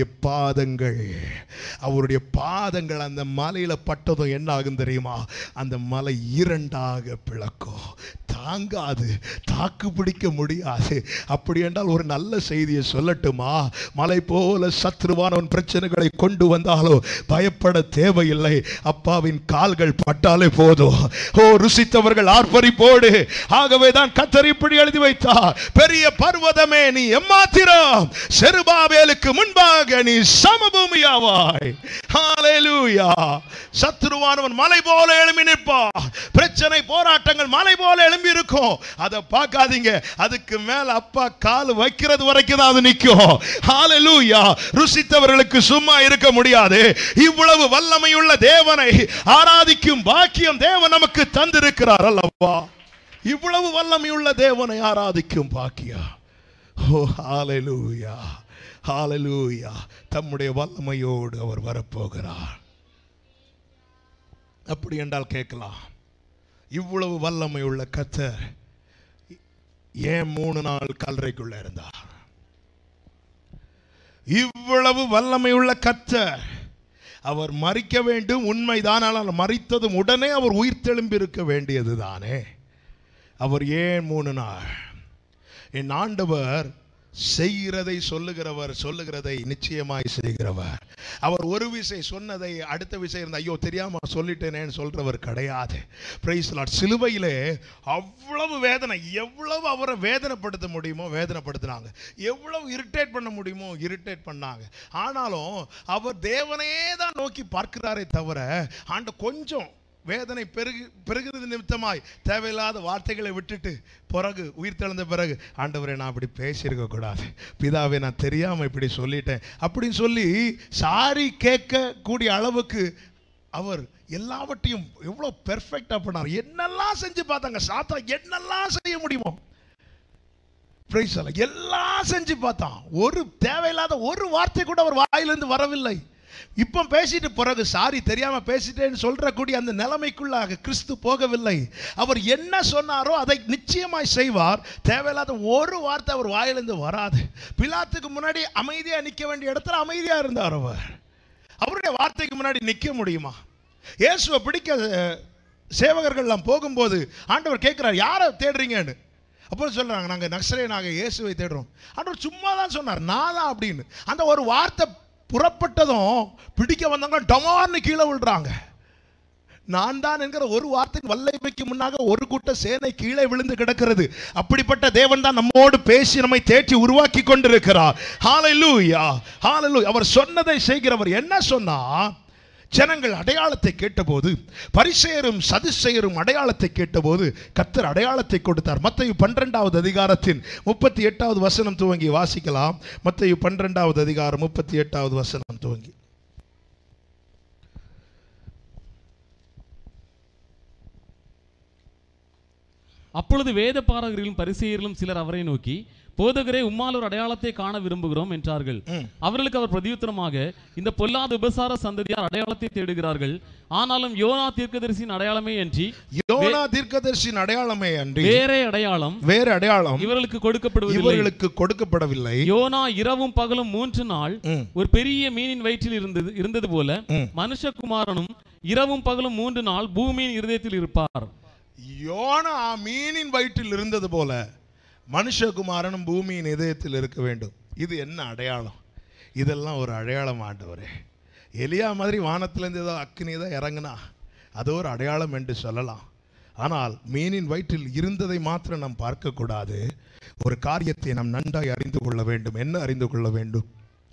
பாதங்கள் அந்த மலையில பட்டதும் என்ன ஆகும் தெரியுமா? அந்த மலை 2ஆக பிளக்கும். தாங்காது, தாக்கு பிடிக்க முடியாது. அப்படி என்றால் ஒரு நல்ல செய்தியை சொல்லட்டுமா? மலை போல சத்ருவானவன் பிரச்சனைகளை கொண்டு வந்தாலும் பயப்பட தேவையில்லை. அப்பாவின் கால்கள் பட்டாலே போதும். ருசித்தவர்கள் ஆர்ப்பரிப்போடு. ஆகவே தான் கர்த்தர் இப்படி எழுதி வைத்தார், பெரிய பர்வதமே நீ எம்மாத்திரம், செருபாபேலுக்கு முன்பாக நீ சமபூமியாவாய். ஹல்லேலூயா. சத்ருவானவன் மலை போல எழும்பி நிற்பான். பிரச்சனை போராட்டங்கள் மலை போல எழும்பி இருக்கும். அதை பார்க்காதீங்க, அதுக்கு மேல அப்பா கால் வைக்கிறது வரைக்கும் தான் அது நிற்கும். ஹல்லேலூயா. ருசித்தவர்களுக்கு சும்மா இருக்க முடியாது. இவ்வளவு வல்லமையுள்ள தேவனை ஆராதிக்கும் பாக்கியம் தேவன் நமக்கு தந்திருக்கிறார் அல்லவா? இவ்வளவு வல்லமையுள்ள தேவனை ஆராதிக்கும் பாக்கியம். ஹல்லேலூயா, ஹல்லேலூயா. தம்முடைய வல்லமையோடு அவர் வரப்போகிறார். அப்படி என்றால் கேட்கலாம், இவ்வளவு வல்லமை உள்ள கர்த்தர் ஏன் 3 நாள் கல்லறைக்குள்ள இருந்தார்? இவ்வளவு வல்லமை உள்ள கர்த்தர், அவர் மரிக்க வேண்டும் உண்மைதான். ஆனால் மரித்ததும் உடனே அவர் உயிர்த்தெழும்பி இருக்க வேண்டியது தானே. அவர் ஏன் 3 நாள்? என் ஆண்டவர் செய்கிறதை சொல்லுகிறவர், சொல்லுகிறதை நிச்சயமாய் செய்கிறவர். அவர் ஒரு விசை சொன்னதை அடுத்த விசை இருந்த ஐயோ தெரியாம சொல்லிட்டேனேன்னு சொல்றவர் கிடையாது. Praise the Lord. சிலுவையிலே அவ்வளவு வேதனை, எவ்வளவு அவரை வேதனைப்படுத்த முடியுமோ வேதனைப்படுத்தினாங்க, எவ்வளவு இரிட்டேட் பண்ண முடியுமோ இரிட்டேட் பண்ணாங்க. ஆனாலும் அவர் தேவனே தான் நோக்கி பார்க்கிறாரே தவிர கொஞ்சம் வேதனை பெருகிறது நிமித்தமாய் தேவையில்லாத வார்த்தைகளை விட்டுட்டு பிறகு உயிர் தெழுந்த பிறகு ஆண்டவரே நான் அப்படி பேசியிருக்க கூடாது, பிதாவை நான் தெரியாம இப்படி சொல்லிட்டேன் அப்படின்னு சொல்லி சாரி கேட்கக்கூடிய அளவுக்கு அவர் எல்லாவற்றையும் எவ்வளவு பெர்ஃபெக்டா பண்ணார். என்னெல்லாம் செஞ்சு பார்த்தாங்க சாத்தா, என்னெல்லாம் செய்ய முடியுமோ எல்லாம் செஞ்சு பார்த்தான். ஒரு தேவையில்லாத ஒரு வார்த்தை கூட அவர் வாயிலிருந்து வரவில்லை. இப்போ பேசிட்டு பிறகு சாரி தெரியாம பேசிட்டேன்னு சொல்றக்கூடிய அந்த நிலைமைக்குள்ளாக கிறிஸ்து போகவில்லை. அவர் என்ன சொன்னாரோ அதை நிச்சயமாய் செய்வார். தேவையில்லாத ஒரு வார்த்தை அவர் வாயிலிருந்து வராது. பிலாத்துக்கு முன்னாடி அமைதியா நிற்க வேண்டிய இடத்துல அமைதியா இருந்தார். அவருடைய வார்த்தைக்கு முன்னாடி நிற்க முடியுமா? இயேசுவை பிடிக்க சேவகர்கள்லாம் போகும்போது ஆண்டவர் கேட்கிறார் யாரை தேடுறீங்கன்னு. அப்போ சொல்றாங்க நாங்கள் நசரேயனாக இயேசுவை தேடுறோம். ஆண்டவர் சும்மா தான் சொன்னார் நான் தான் அப்படின்னு. அந்த ஒரு வார்த்தை புறப்பட்டதும் பிடிக்க வந்தவங்க டமார்னு கீழே விழுறாங்க. நான் தான் என்கிற ஒரு வார்த்தைக்கு வல்லைமைக்கு முன்னாக ஒரு கூட்ட சேனை கீழே விழுந்து கிடக்கிறது. அப்படிப்பட்ட தேவன் தான் நம்மோடு பேசி நம்மை தேற்றி உருவாக்கி கொண்டிருக்கிறார். ஹல்லேலூயா, ஹல்லேலூயா. அவர் சொன்னதை செய்கிறவர். என்ன சொன்னா, ஜனங்கள் அடையாளத்தை கேட்டபோது, பரிசேயரும் சதுசேயரும் அடையாளத்தை கேட்டபோது கர்த்தர் அடையாளத்தை கொடுத்தார். மத்தேயு 12வது அதிகாரத்தின் 38வது வசனம் துவங்கி வாசிக்கலாம். மத்தேயு 12வது அதிகாரம் 38வது வசனம் துவங்கி. அப்பொழுது வேத பாரகர்களும் பரிசேயர்களும் சிலர் அவரை நோக்கி, போதகரே, உம்மால் ஒரு அடையாளத்தை காண விரும்புகிறோம் என்றார்கள். அவர்களுக்கு அவர் பிரதியுத்தரமாக, இந்த பொல்லாத உபசார சந்ததியார் அடையாளத்தை தேடுகிறார்கள், ஆனாலும் யோனா தீர்க்கதரிசியின் அடையாளமே அன்றி வேற அடையாளம் இவர்களுக்கு கொடுக்கப்படவில்லை. யோனா இரவும் பகலும் 3 நாள் ஒரு பெரிய மீனின் வயிற்றில் இருந்தது போல மனுஷகுமாரனும் இரவும் பகலும் 3 நாள் பூமியின் இருதயத்தில் இருப்பார். யோனா மீனின் வயிற்றில் இருந்தது போல மனுஷகுமாரனும் பூமியின் இதயத்தில் இருக்க வேண்டும். இது என்ன அடையாளம்? இதெல்லாம் ஒரு அடையாளம் ஆண்டவரே. எலியா மாதிரி வானத்திலிருந்து ஏதோ அக்கினி தான் இறங்குனா அது ஒரு அடையாளம் என்று சொல்லலாம். ஆனால் மீனின் வயிற்றில் இருந்ததை மாத்திரம் நாம் பார்க்கக்கூடாது. ஒரு காரியத்தை நாம் நன்றாய் அறிந்து கொள்ள வேண்டும். என்ன அறிந்து கொள்ள வேண்டும்?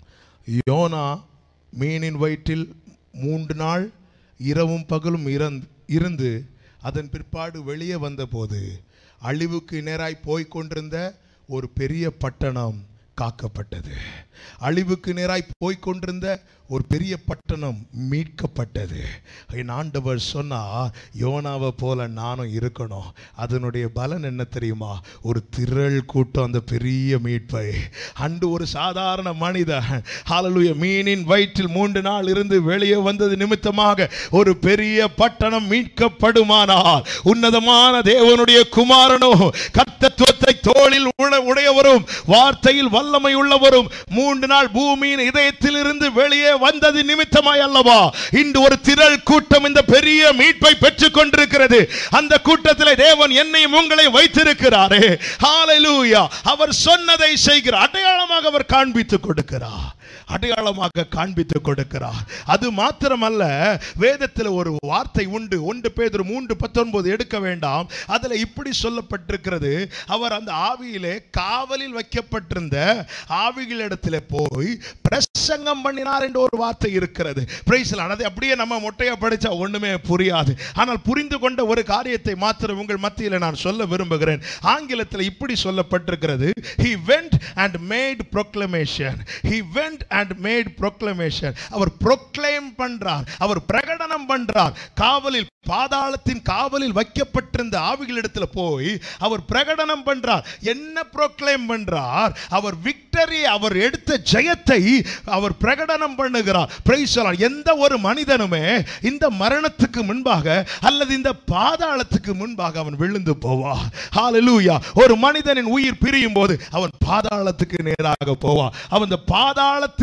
யோனா மீனின் வயிற்றில் 3 நாள் இரவும் பகலும் இருந்து அதன் பிற்பாடு வெளியே வந்தபோது அழிவுக்கு நேராய் போய்கொண்டிருந்த ஒரு பெரிய பட்டணம் காக்கப்பட்டது. அழிவுக்கு நேராய் போய்கொண்டிருந்த ஒரு பெரிய பட்டணம் மீட்கப்பட்டது. என் ஆண்டவர் சொன்னா, யோனாவை போல நானும் இருக்கணும். அதனுடைய பலன் என்ன தெரியுமா? ஒரு திரள் கூட்டம் அந்த பெரிய மீட்பை அன்று ஒரு சாதாரண மனிதன் ஹல்லேலூயா மீனின் வயிற்றில் 3 நாள் இருந்து வெளியே வந்தது நிமித்தமாக ஒரு பெரிய பட்டணம் மீட்கப்படுமானால், உன்னதமான தேவனுடைய குமாரனோ கர்த்தத்துவத்தை தோளில் உடையவரும் வார்த்தையில் வல்லமை உள்ளவரும் 3 நாள் பூமியின் இதயத்தில் இருந்து வெளியே வந்தது நிமித்தமாய் அல்லவா இன்று ஒரு திரள் கூட்டம் இந்த பெரிய மீட்பை பெற்றுக் கொண்டிருக்கிறது. அந்த கூட்டத்தில் தேவன் என்னையும் உங்களை வைத்திருக்கிறாரே. ஹல்லேலூயா. அவர் சொன்னதை செய்கிறார். அடையாளமாக அவர் காண்பித்துக் கொடுக்கிறார். அடையாளமாக காண்பித்துக் கொடுக்கிறார். அது மாத்திரமல்ல, வேதத்தில் ஒரு வார்த்தை உண்டு. 1 பேதுரு 3:19 எடுக்க வேண்டாம். அதில் இப்படி சொல்லப்பட்டிருக்கிறது, அவர் அந்த ஆவியிலே காவலில் வைக்கப்பட்டிருந்த ஆவிகளிடத்தில் போய் பிரசங்கம் பண்ணினார் என்ற ஒரு வார்த்தை இருக்கிறது. Praise the Lord. அதை அப்படியே நம்ம மொட்டையா படிச்சா ஒண்ணுமே புரியாது. ஆனால் புரிந்து கொண்ட ஒரு காரியத்தை மாத்திரம் உங்கள் மத்தியில் நான் சொல்ல விரும்புகிறேன். ஆங்கிலத்தில் இப்படி சொல்லப்பட்டிருக்கிறது, he went and made proclamation. He went and made proclamation. Our proclaim பண்றார், அவர் பிரகடனம் பண்றார். காவலில், பாதாளத்தின் காவலில் வைக்கப்பட்டிருந்த ஆவிகளிடத்தில் போய் அவர் பிரகடனம் பண்றார். என்ன proclaim பண்றார்? அவர் விக்டரி, அவர் எடுத்த ஜெயத்தை அவர் பிரகடனம் பண்ணுகிறார். Praise the Lord. எந்த ஒரு மனிதனுமே இந்த மரணத்துக்கு முன்பாக அல்லது இந்த பாதாளத்துக்கு முன்பாக அவன் விழுந்து போவான். ஹல்லேலூயா. ஒரு மனிதனின் உயிர் பிரியும் போது அவன் பாதாளத்துக்கு நேராக போவான். அவன் இந்த பாதாளத்தில்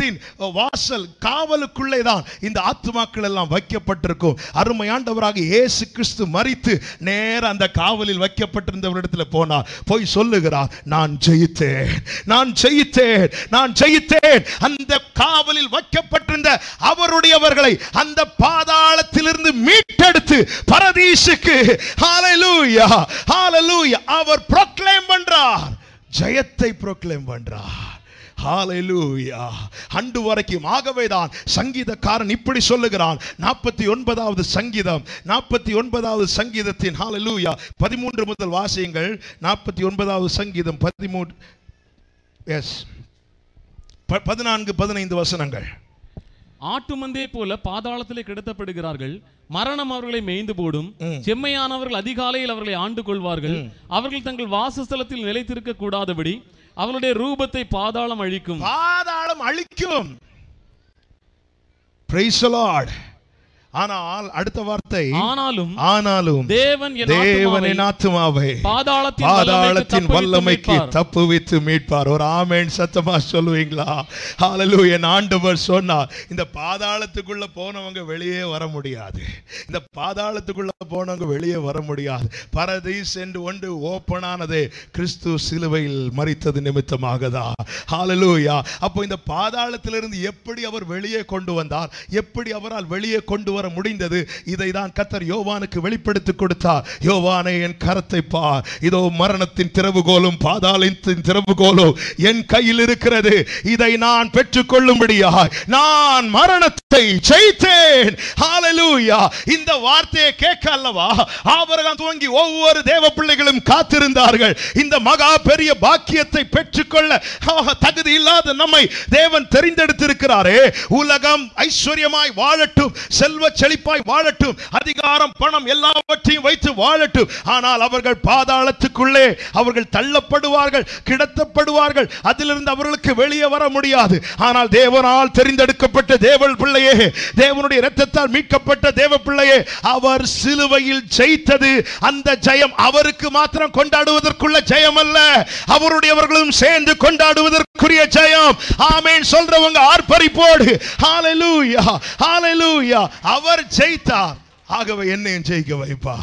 மரணத்தின் வாசல் காவலுக்குள்ளே தான் இந்த ஆத்துமாக்கள் எல்லாம் வைக்கப்பட்டிருக்கும். அருமையாண்டவராக இயேசு கிறிஸ்து மரித்து நேர அந்த காவலில் வைக்கப்பட்டிருந்தவரிடத்தில் போனார். போய் சொல்லுகிறார், நான் ஜெயித்தேன், நான் ஜெயித்தேன், நான் ஜெயித்தேன். அந்த காவலில் வைக்கப்பட்டிருந்த அவருடையவர்களை அந்த பாதாளத்திலிருந்து மீட்டெடுத்து பரதீசுக்கு ஹalleluya ஹalleluya அவர் proclaim பண்றார், ஜெயத்தை proclaim பண்றார். ஹalleluya அண்டு வரைக்கும். ஆகவேதான் சங்கீதக்காரன் இப்படி சொல்லுகிறான். 49வது சங்கீதம், 49வது சங்கீதத்தின் ஹalleluya 13 முதல் வாசியுங்கள். 49வது சங்கீதம் 13 எஸ் 14 15 வசனங்கள். ஆட்டுமந்தே போல பாதாளத்திலே கிடத்தப்படுகிறார்கள், மரணம் அவர்களை மேய்ந்து போடும். செம்மையானவர்கள் அதிகாலையில் அவர்களை ஆண்டு கொள்வார்கள். அவர்கள் தங்கள் வாசஸ்தலத்தில் நிலைத்திருக்க கூடாதபடி அவர்களுடைய ரூபத்தை பாதாளம் அழிக்கும். பாதாளம் அழிக்கும். Praise the Lord. ஆனால் அடுத்த வார்த்தை, ஆனாலும் தேவன் என் ஆத்துமாவை பாதாளத்தின் வல்லமைக்கு தப்புவித்து மீட்பார். ஒரு ஆமென் சத்தமா சொல்லுவீங்களா? ஹalleluya. என் ஆண்டவர் சொன்னார், இந்த பாதாளத்துக்குள்ள போனவங்க வெளியே வர முடியாது, இந்த பாதாளத்துக்குள்ள போனவங்க வெளியே வர முடியாது. பரதீஸ் என்று ஒன்று ஓபன் ஆனதே கிறிஸ்து சிலுவையில் மரித்தது நிமித்தமாக தான். ஹalleluya. அப்போ இந்த பாதாளத்திலிருந்து எப்படி அவர் வெளியே கொண்டு வந்தார், எப்படி அவரால் வெளியே கொண்டு வர முடிந்தது, இதை தான் கர்த்தர் யோவானுக்கு வெளிப்படுத்தி கொடுத்தார். யோவானே, என் கரத்தை பார், இதோ மரணத்தின் திறவுகோலும் பாதாளத்தின் திறவுகோலும் என் கையில் இருக்கிறது, இதை நான் பெற்றுக்கொள்ளும்படியாய் நான் மரணத்தை ஜெயித்தேன். ஹalleluya. இந்த வார்த்தையை கேட்க அல்லவா ஆபிரகாம் துவங்கி ஒவ்வொரு தேவ பிள்ளைகளும் காத்திருந்தார்கள். இந்த மகா பெரிய பாக்கியத்தை பெற்றுக்கொள்ள தகுதி இல்லாத நம்மை தேவன் தெரிந்தெடுத்திருக்கிறாரே. உலகம் ஐஸ்வர்யமாய் வாழட்டும், செல்வ செழிப்பாய் வாழட்டும், அதிகாரம் பணம் எல்லாவற்றையும் வைத்து வாழட்டும், ஆனால் அவர்கள் பாதாளத்துக்குள்ளே அவர்கள் தள்ளப்படுவார்கள், கிடத்தப்படுவார்கள். அதிலிருந்து அவர்களுக்கு வெளியே வர முடியாது. ஆனால் தேவனால் தெரிந்தெடுக்கப்பட்ட தேவ பிள்ளையே, தேவனுடைய இரத்தத்தால் மீட்கப்பட்ட தேவ பிள்ளையே, அவர் சிலுவையில் ஜெயித்தது அந்த ஜெயம் அவருக்கு மாத்திரம் கொண்டாடுவதற்குள்ள ஜெயம் அல்ல, அவருடையவர்களும் சேர்ந்து கொண்டாடுவதற்குரிய ஜெயம். ஆமென் சொல்றவங்க ஆர்ப்பரிப்போடு ஹalleluya ஹalleluya. அவர் ஜெயித்தார், ஆகவே என்னையும் ஜெயிக்க வைப்பா.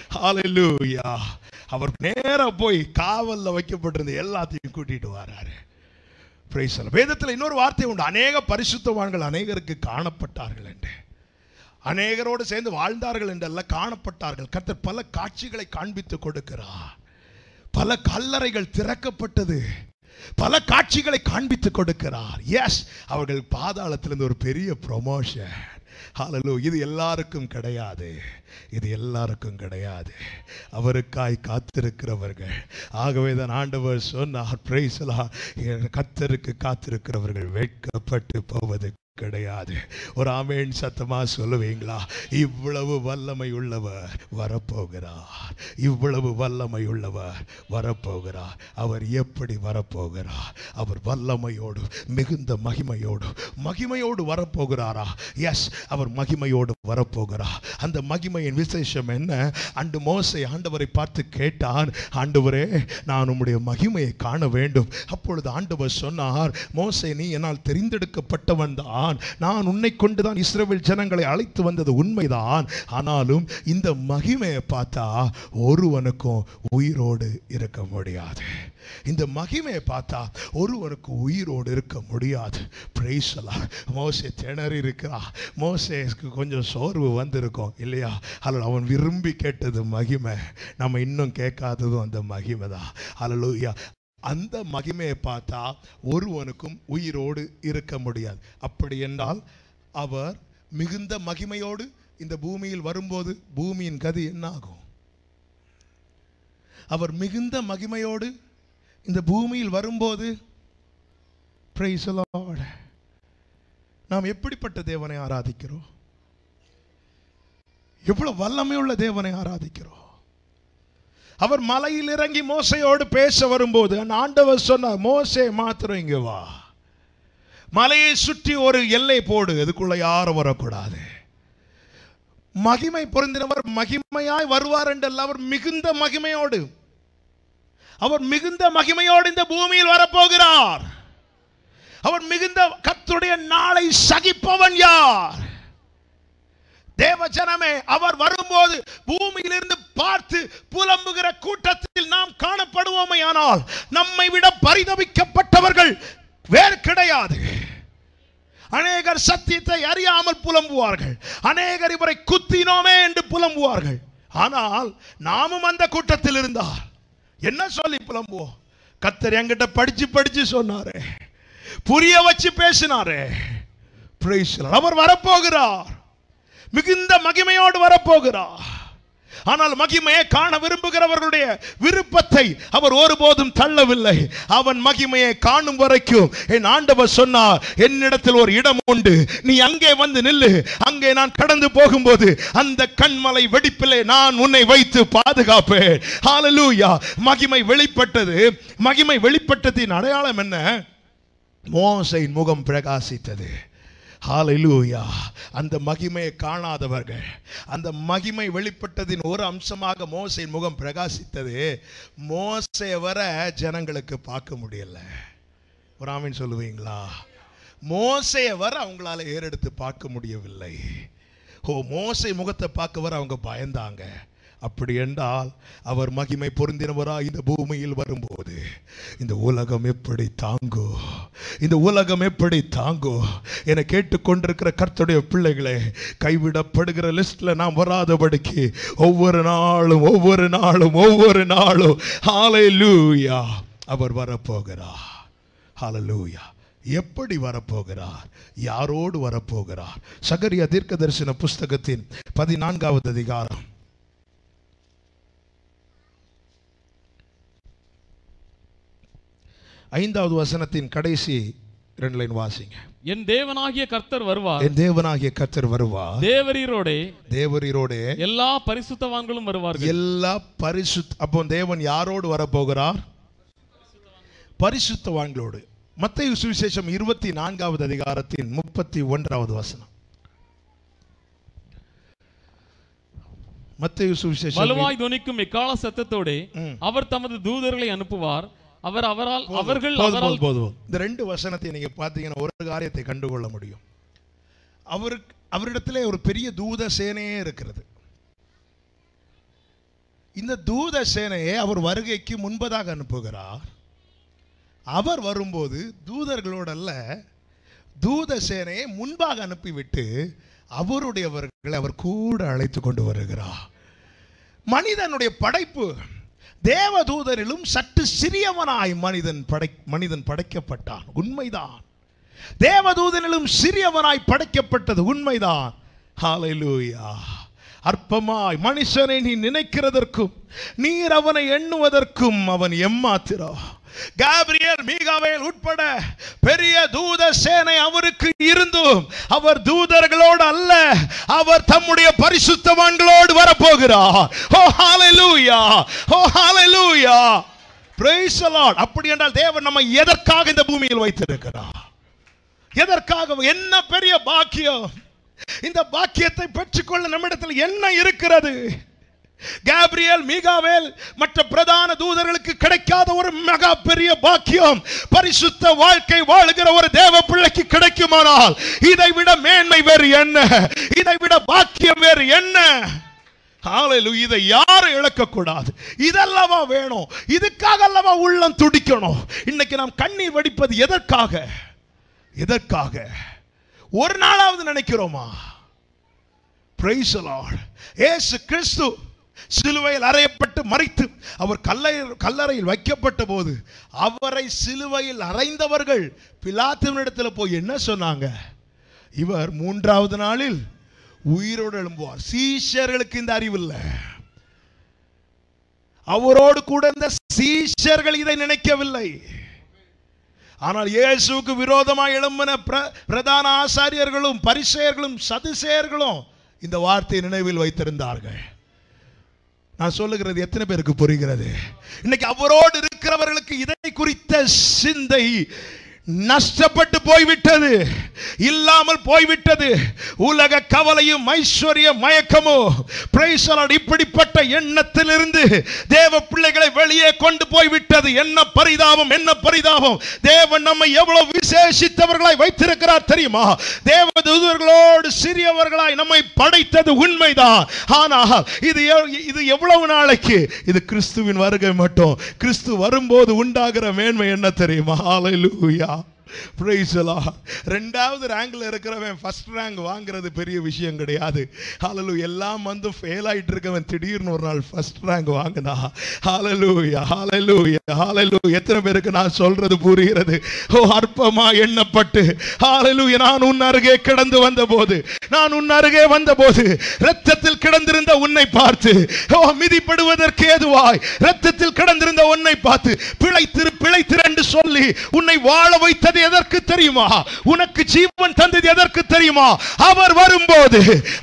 ஹalleluya. அவர் நேரா போய் காவல்ல வைக்கப்பட்டிருந்த எல்லாத்தையும் கூட்டிட்டு வராரு. Praise the Lord. வேதத்தில் இன்னொரு வார்த்தை உண்டு, அநேக பரிசுத்தவான்கள் அநேகருக்கு காணப்பட்டார்கள் என்று. அநேகரோடு சேர்ந்து வாழ்ந்தார்கள் என்றல்ல, காணப்பட்டார்கள். கர்த்தர் பல காட்சிகளை காண்பித்து கொடுக்கிறார். பல கல்லறைகள் திறக்கப்பட்டது, பல காட்சிகளை காண்பித்து கொடுக்கிறார். எஸ், அவர்கள் பாதாளத்திலிருந்து ஒரு பெரிய ப்ரமோஷன். ஹalleluya. இது எல்லாருக்கும் கிடையாது, இது எல்லாருக்கும் கிடையாது, அவருக்காய் காத்திருக்கிறவர்கள். ஆகவே தான் ஆண்டவர் சொன்னார், பிரைஸ் தி லார்ட், கர்த்தருக்கு காத்திருக்கிறவர்கள் வெட்கப்பட்டு போவது கிடையாது. ஒரு ஆமென் சத்தமா சொல்லுவீங்களா? இவ்வளவு வல்லமை உள்ளவர் வரப்போகிறார், இவ்வளவு வல்லமை உள்ளவர் வரப்போகிறார். அவர் எப்படி வரப்போகிறார்? அவர் வல்லமையோடு மிகுந்த மகிமையோடு வரப்போகிறாரா? எஸ், அவர் மகிமையோடு வரப்போகிறார். அந்த மகிமையின் விசேஷம் என்ன? அன்று மோசே ஆண்டவரை பார்த்து கேட்டான், ஆண்டவரே, நான் உம்முடைய மகிமையை காண வேண்டும். அப்பொழுது ஆண்டவர் சொன்னார், மோசே, நீ என்னால் தெரிந்தெடுக்கப்பட்டவன் தான், நான் உன்னை கொண்டுதான் இஸ்ரவேல் ஜனங்களை அழைத்து வந்தது உண்மைதான். ஆனாலும் இந்த மகிமையை பார்த்தா ஒருவனுக்கும் உயிரோடு இருக்க முடியாது. இந்த மகிமையை பார்த்தா ஒருவனுக்கு உயிரோடு இருக்க முடியாது. Praise the Lord. மோசே திணறி இருக்கிறான், மோசேக்கு கொஞ்சம் சோர்வு வந்திருக்கும் இல்லையா? அல்ல, அவன் விரும்பி கேட்டது மகிமை, நம்ம இன்னும் கேட்காததும் அந்த மகிமை தான். ஹல்லேலூயா. அந்த மகிமையை பார்த்தா ஒருவனுக்கும் உயிரோடு இருக்க முடியாது. அப்படி என்றால் அவர் மிகுந்த மகிமையோடு இந்த பூமியில் வரும்போது பூமியின் கதி என்ன ஆகும்? அவர் மிகுந்த மகிமையோடு இந்த பூமியில் வரும்போது, பிரைஸ் தி லார்ட், நாம் எப்படிப்பட்ட தேவனை ஆராதிக்கிறோம்? எவ்வளவு வல்லமையுள்ள தேவனை ஆராதிக்கிறோம்? அவர் மலையில் இறங்கி மோசையோடு பேச வரும்போது ஆண்டவர் சொன்னார், மோசே மாத்திரம் இங்க வா, மலையை சுற்றி ஒரு எல்லை போடு, அதுக்குள்ள யாரும் வரக்கூடாது. மகிமை பொருந்தினவர் மகிமையாய் வருவார் என்றல்ல, அவர் மிகுந்த மகிமையோடு, அவர் மிகுந்த மகிமையோடு இந்த பூமியில் வரப்போகிறார். அவர் மிகுந்த கர்த்தருடைய நாளை சகிப்பவன் யார்? தேவ ஜனமே, அவர் வரும்போது பூமியிலிருந்து பார்த்து புலம்புகிற கூட்டத்தில் நாம் காணப்படுவோமே, ஆனால் நம்மை விட பரிதபிக்கப்பட்டவர்கள் வேறு கிடையாது. அநேகர் சத்தியத்தை அறியாமல் புலம்புவார்கள், அநேகர் இவரை குத்தினோமே என்று புலம்புவார்கள். ஆனால் நாமும் அந்த கூட்டத்தில் இருந்தால் என்ன சொல்லி புலம்புவோம்? கர்த்தர் என்கிட்ட படிச்சு சொன்னாரே, புரிய வச்சு பேசினாரே. அவர் வரப்போகிறார், மிகுந்த மகிமையோடு வரப்போகிறார். ஆனால் மகிமையை காண விரும்புகிறவர்களுடைய விருப்பத்தை அவர் ஒருபோதும் தள்ளவில்லை. அவன் மகிமையை காணும் வரைக்கும் என் ஆண்டவர் சொன்னார், என்னிடத்தில் ஒரு இடம் உண்டு, நீ அங்கே வந்து நில்லு. அங்கே நான் கடந்து போகும்போது அந்த கண்மலை வெடிப்பிலே நான் உன்னை வைத்து பாதுகாப்பேன். ஹல்லேலூயா. மகிமை வெளிப்பட்டது. மகிமை வெளிப்பட்டதின் அடையாளம் என்ன? மோசேயின் முகம் பிரகாசித்தது. ஹல்லேலூயா. அந்த மகிமையை காணாதவர்கள், அந்த மகிமை வெளிப்பட்டதின் ஒரு அம்சமாக மோசேயின் முகம் பிரகாசித்தது. மோசே வர ஜனங்களுக்கு பார்க்க முடியல. ஒரு ஆமீன் சொல்லுவீங்களா? மோசே வர அவங்களால ஏறெடுத்து பார்க்க முடியவில்லை. மோசே முகத்தை பார்க்க வர அவங்க பயந்தாங்க. அப்படி என்றால் அவர் மகிமை பொருந்தினவராய் இந்த பூமியில் வரும்போது இந்த உலகம் எப்படி தாங்கும்? இந்த உலகம் எப்படி தாங்கும்? என கேட்டுக்கொண்டிருக்கிற கர்த்தருடைய பிள்ளைகளே, கைவிடப்படுகிற லிஸ்ட்ல நாம் வராதபடிக்கு ஒவ்வொரு நாளும் ஹல்லேலூயா அவர் வரப்போகிறார். ஹல்லேலூயா. எப்படி வரப்போகிறார்? யாரோடு வரப்போகிறார்? சகரியா தீர்க்கதரிசன புஸ்தகத்தின் 14வது அதிகாரம் 5வது வசனத்தின் கடைசி 2 லைன் வாசிங்க. என் தேவனாகிய கர்த்தர் வருவார். என் தேவனாகிய கர்த்தர் வருவார். தேவரீரோடே எல்லா பரிசுத்தவான்களும் வருவார்கள். எல்லா அப்போ தேவன் யாரோடு வரப்போகிறார்? பரிசுத்தவான்களோடு. மத்தேயு சுவிசேஷம் 24வது அதிகாரத்தின் 31வது வசனம். மத்தேயு சுவிசேஷம். வலுவாய் தொனிக்கும் எக்காள சத்தத்தோடே அவர் தமது தூதர்களை அனுப்புவார். அவர்கள் இந்த 2 வசனத்தை நீங்க பார்த்தீங்கன்னா ஒரு காரியத்தை கண்டுகொள்ள முடியும். அவரிடத்திலே ஒரு பெரிய தூத சேனையே இருக்கிறது. இந்த தூத சேனையை அவர் வருகைக்கு முன்பதாக அனுப்புகிறார். அவர் வரும்போது தூதர்களோடு அல்ல, தூத சேனையை முன்பாக அனுப்பிவிட்டு அவருடையவர்களை அவர் கூட அழைத்து கொண்டு வருகிறார். மனிதனுடைய படைப்பு தேவதூதரிலும் சற்று சிறியவனாய் மனிதன் படைக்கப்பட்டான், உண்மைதான். தேவதூதனிலும் சிறியவனாய் படைக்கப்பட்டது உண்மைதான். ஹல்லேலூயா. அற்பமாய் மனுஷனை நீ நினைக்கிறதற்கும் நீர் அவனை எண்ணுவதற்கும் அவன் எம்மாத்திரம். காபிரியேல், மீகாவேல் உட்பட பெரிய தூத சேனை அவருக்கு இருந்தும் அவர் தூதர்களோடு அல்ல, அவர் தம்முடைய பரிசுத்தவான்களோடு வரப்போகிறார். Oh hallelujah, oh hallelujah, praise the Lord. அப்படி என்றால் தேவன் நம்மை எதற்காக இந்த பூமியில் வைத்திருக்கிறார்? எதற்காக? என்ன பெரிய பாக்கியம்! இந்த பாக்கியத்தை பெற்றுக்கொள்ள நம்மிடத்தில் என்ன இருக்கிறது? காபிரியேல், மீகாவேல் மற்ற பிரதான தூதர்களுக்கு கிடைக்காத ஒரு மகா பெரிய பாக்கியம் பரிசுத்த வாழ்க்கை வாழுகிற ஒரு தேவ பிள்ளைக்கு கிடைக்குமானால் இதை விட மேன்மை வேறு என்ன? இதை விட பாக்கியம் வேறு என்ன? ஹல்லேலூயா. இதை யாரும் இழக்க கூடாது. இதல்லவா வேணும், இதுக்காக அல்லவா உள்ளம் துடிக்கணும். இன்னைக்கு நாம் கண்ணீர் வடிப்பது எதற்காக? எதற்காக? ஒரு நாளாவது நினைக்கிறோமா? Price the Lord. இயேசு கிறிஸ்து சிலுவையில் அறையப்பட்டு மரித்து அவர் கல்லறையில் வைக்கப்பட்ட போது அவரை சிலுவையில் அறைந்தவர்கள் பிலாத்துவினிடத்தில் போய் என்ன சொன்னாங்க? இவர் 3வது நாளில் உயிரோடு எழும்புவார். சீஷர்களுக்கு இந்த அறிவில்லை. அவரோடு கூட இந்த சீஷர்கள் இதை நினைக்கவில்லை. ஆனால் இயேசுவுக்கு விரோதமாக எழும்பின பிரதான ஆசாரியர்களும் பரிசேயர்களும் சதுசேயர்களும் இந்த வார்த்தையை நினைவில் வைத்திருந்தார்கள். நான் சொல்லுகிறது எத்தனை பேருக்கு புரிகிறது? இன்னைக்கு அவரோடு இருக்கிறவர்களுக்கு இதை குறித்த சிந்தை நஷ்டப்பட்டு போய்விட்டது, இல்லாமல் போய்விட்டது. உலக கவலையும் ஐஸ்வர்ய மயக்கமோ இப்படிப்பட்ட எண்ணத்திலிருந்து தேவ பிள்ளைகளை வெளியே கொண்டு போய்விட்டது. என்ன பரிதாபம், என்ன பரிதாபம். தேவன் நம்மை எவ்வளவு விசேஷித்தவர்களாய் வைத்திருக்கிறார் தெரியுமா? தேவதூதர்களோடு சிறியவர்களாய் நம்மை படைத்தது உண்மைதான். ஆனால் இது எவ்வளவு நாளைக்கு? இது கிறிஸ்துவின் வருகை மட்டும். கிறிஸ்து வரும்போது உண்டாகிற மேன்மை என்ன தெரியுமா? Hallelujah, praise the Lord. இரண்டாவது ரேங்க்ல இருக்கிறவன் ஃபர்ஸ்ட் ரேங்க் வாங்குறது பெரிய விஷயம் கிடையாது. ஹல்லேலூயா. எல்லாம் வந்து ஃபெயில் ஆயிட்டு இருக்கவன் திடீர்னு ஒரு நாள் ஃபர்ஸ்ட் ரேங்க் வாங்கினா, ஹல்லேலூயா, ஹல்லேலூயா, ஹல்லேலூயா. எத்தனை பேருக்கு நான் சொல்றது புரிகிறது? ஓ, அற்பமா எண்ணப்பட்டு, ஹல்லேலூயா, நான் உன் அருகே கிடந்து வந்தபோது, இரத்தத்தில் கிடந்திருந்த உன்னை பார்த்து, ஓ, மிதிப்படுவதற்கு ஏதுவாய் இரத்தத்தில் கிடந்திருந்த உன்னை பார்த்து பிழைத்திரு என்று சொல்லி உன்னை வாழ வைத்தது எதற்கு தெரியுமா? உனக்கு ஜீவன் தந்தது எதற்கு தெரியுமா? அவர் வரும்போது,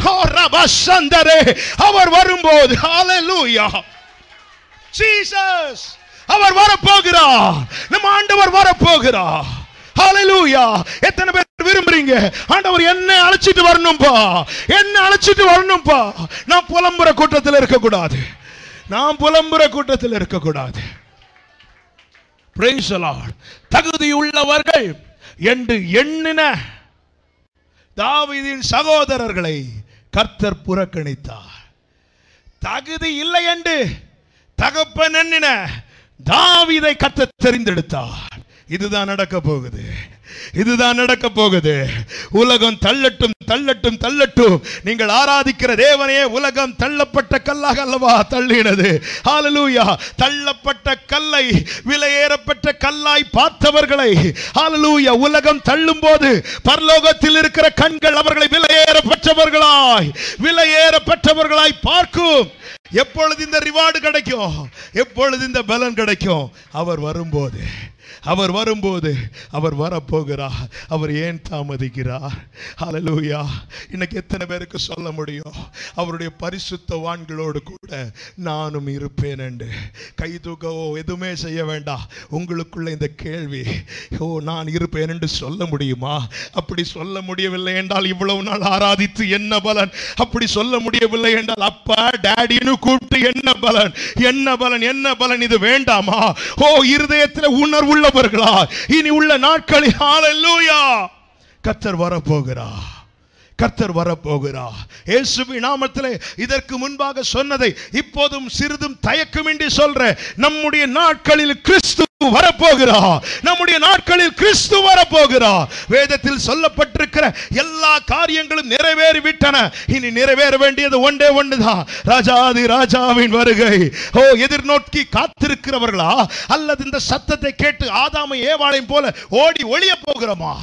அவர் வரும்போது, ஹல்லேலூயா, ஜீசஸ் அவர் வரப்போகிறார். நம்ம ஆண்டவர் வரப்போகிறார். ஹல்லேலூயா. எத்தனை பேர் விரும்புறீங்க, ஆண்டவர் என்ன அழைச்சிட்டு வரணும்பா, என்ன அழைச்சிட்டு வரணும்பா? நான் புலம்புற கூட்டத்தில் இருக்கக்கூடாது, நான் புலம்புற கூட்டத்தில் இருக்கக்கூடாது. Praise the Lord. தகுதியுள்ளவர்கள் என்று எண்ணின தாவீதின் சகோதரர்களை கர்த்தர் புறக்கணித்தார். தகுதி இல்லை என்று தகப்பன் எண்ணின தாவீதை கர்த்தர் தெரிந்தெடுத்தார். இதுதான் நடக்க போகுது, இதுதான் நடக்க போகுது. உலகம் தள்ளட்டும், தள்ளட்டும், தள்ளட்டும். நீங்கள் ஆராதிக்கிற தேவனே உலகம் தள்ளப்பட்ட கல்லாக அல்லவா தள்ளினது. ஹல்லேலூயா. தள்ளப்பட்ட கல்லை விலையேறப்பட்ட கல்லாய் பார்த்தவர்களை, ஹல்லேலூயா, உலகம் தள்ளும் போது பரலோகத்தில் இருக்கிற கண்கள் அவர்களை விலையேறப்பட்டவர்களாய் பார்க்கும். எப்பொழுது இந்த ரிவார்டு கிடைக்கும்? எப்பொழுது இந்த பலன் கிடைக்கும்? அவர் வரும்போது, அவர் வரும்போது. அவர் வரப்போகிறார். அவர் ஏன் தாமதிக்கிறார்? ஹல்லேலூயா. இன்னைக்கு எத்தனை பேருக்கு சொல்ல முடியும், அவருடைய பரிசுத்தவான்களோடு கூட நானும் இருப்பேன் என்று? கை தூக்கவோ எதுவுமே செய்ய வேண்டாம். உங்களுக்குள்ள இந்த கேள்வி, ஓ, நான் இருப்பேன் என்று சொல்ல முடியுமா? அப்படி சொல்ல முடியவில்லை என்றால் இவ்வளவு நாள் ஆராதித்து என்ன பலன்? அப்படி சொல்ல முடியவில்லை என்றால் அப்பா டாடின்னு கூப்பிட்டு என்ன பலன், என்ன பலன், என்ன பலன்? இது வேண்டாமா? ஓ, இருதயத்தில் உணர்வுள்ள இனி உள்ள நாட்களில், ஹல்லேலூயா, கர்த்தர் வரப்போகிறார், கர்த்தர் வரப்போகிறார். இயேசுவின் நாமத்திலே இதற்கு முன்பாக சொன்னதை இப்போதும் சிறிதும் தயக்கமின்றி சொல்ற, நம்முடைய நாட்களில் கிறிஸ்து வரப்போகிறார், நம்முடைய நாட்களில் கிறிஸ்து வரப்போகிறார். வேதத்தில் சொல்லப்பட்டிருக்கிற எல்லா காரியங்களும் நிறைவேறிவிட்டன. இனி நிறைவேற வேண்டியது ஒன்றே ஒன்றுதான், ராஜாதி ராஜாவின் வருகை. ஓ, எதிர்நோக்கி காத்திருக்கிறவர்களா, அல்லது இந்த சத்தத்தை கேட்டு ஆதாமை ஏவாளையும் போல ஓடி ஒளிய போகிறோமா?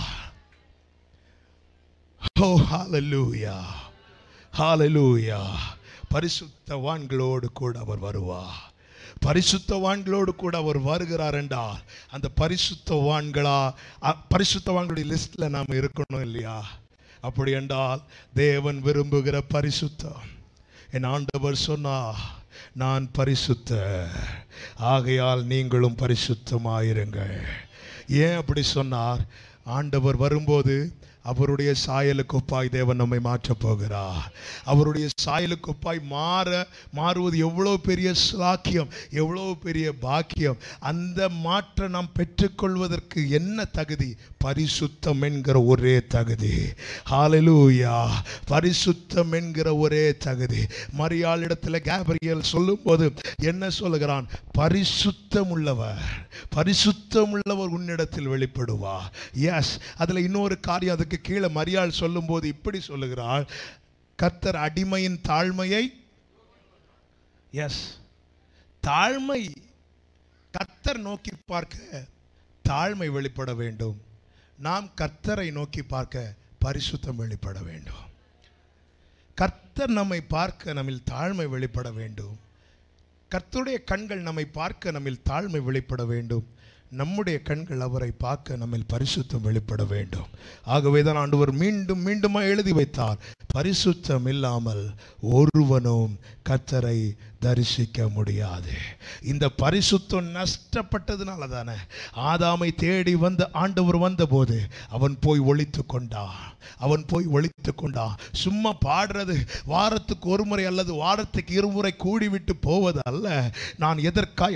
ஓ, ஹல்லேலூயா, ஹல்லேலூயா. பரிசுத்தவான்களோடு கூட அவர் வருவார். பரிசுத்தவான்களோடு கூட அவர் வருகிறார் என்றால் அந்த பரிசுத்தவான்களுடைய லிஸ்ட்ல நாம் இருக்கணும் இல்லையா? அப்படி என்றால் தேவன் விரும்புகிற பரிசுத்தம். என் ஆண்டவர் சொன்னார், நான் பரிசுத்தர், ஆகையால் நீங்களும் பரிசுத்தமாயிருங்கள். ஏன் அப்படி சொன்னார்? ஆண்டவர் வரும்போது அவருடைய சாயலுக்கு ஒப்பாய் தேவன் நம்மை மாற்றப் போகிறார். அவருடைய சாயலுக்கு ஒப்பாய் மாறுவது எவ்வளவு பெரிய ஸ்லாக்கியம், எவ்வளவு பெரிய பாக்கியம். அந்த மாற்றம் நாம் பெற்றுக்கொள்வதற்கு என்ன தகுதி? பரிசுத்தம் என்கிற ஒரே தகுதி. ஹல்லேலூயா. பரிசுத்தம் என்கிற ஒரே தகுதி. மரியாள் இடத்துல கேப்ரியல் சொல்லும்போது என்ன சொல்லுகிறான்? பரிசுத்தம் உள்ளவர் உன்னிடத்தில் வெளிப்படுவார். எஸ், அதுல இன்னொரு காரியம், அதுக்கு கீழே மரியாள் சொல்லும் போது இப்படி சொல்லுகிறாள், கர்த்தர் அடிமையின் தாழ்மையை, எஸ், தாழ்மை, கர்த்தர் நோக்கி பார்க்க தாழ்மை வெளிப்பட வேண்டும். நாம் கர்த்தரை நோக்கி பார்க்க பரிசுத்தம் வெளிப்பட வேண்டும். கர்த்தர் நம்மை பார்க்க நம்மில் தாழ்மை வெளிப்பட வேண்டும். கர்த்தருடைய கண்கள் நம்மை பார்க்க நம்மில் தாழ்மை வெளிப்பட வேண்டும். நம்முடைய கண்கள் அவரை பார்க்க நம்மில் பரிசுத்தம் வெளிப்பட வேண்டும். ஆகவேதான் ஆண்டவர் மீண்டும் மீண்டும் எழுதி வைத்தார், பரிசுத்தம் இல்லாமல் ஒருவனும் கர்த்தரை தரிசிக்க முடியாது. இந்த பரிசுத்தம் நஷ்டப்பட்டதுனால தானே ஆதாமை தேடி வந்த ஆண்டவர் வந்தபோது அவன் போய் ஒளித்து கொண்டான். சும்மா பாடுறது, வாரத்துக்கு ஒரு முறை அல்லது வாரத்துக்கு இருமுறை கூடிவிட்டு போவது அல்ல. நான் எதற்காய்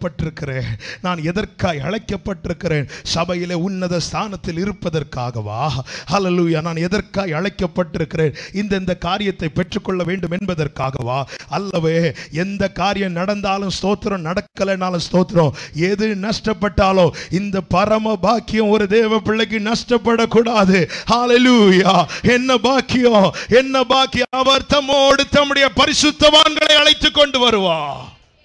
அழைக்கப்பட்டிருக்கிறேன்? சபையிலே உன்னத ஸ்தானத்தில் இருப்பதற்காகவா? ஹல்லேலூயா. நான் எதற்காய் அழைக்கப்பட்டிருக்கிறேன்? இந்த காரியத்தை பெற்றுக்கொள்ள வேண்டும் என்பதற்காகவா? அல்லவே. எந்த காரியம் நடந்தாலும் ஸ்தோத்திரம், நடக்கலைனாலும் ஸ்தோத்திரம். எது நஷ்டப்பட்டாலும் இந்த பரம பாக்கியம் ஒரு தேவ பிள்ளைக்கு நஷ்டப்படக்கூடாது. ஹல்லேலூயா. என்ன பாக்கியம்! அவர் தம்மோடு தம்முடைய பரிசுத்தவான்களை அழைத்துக் கொண்டு வருவார்.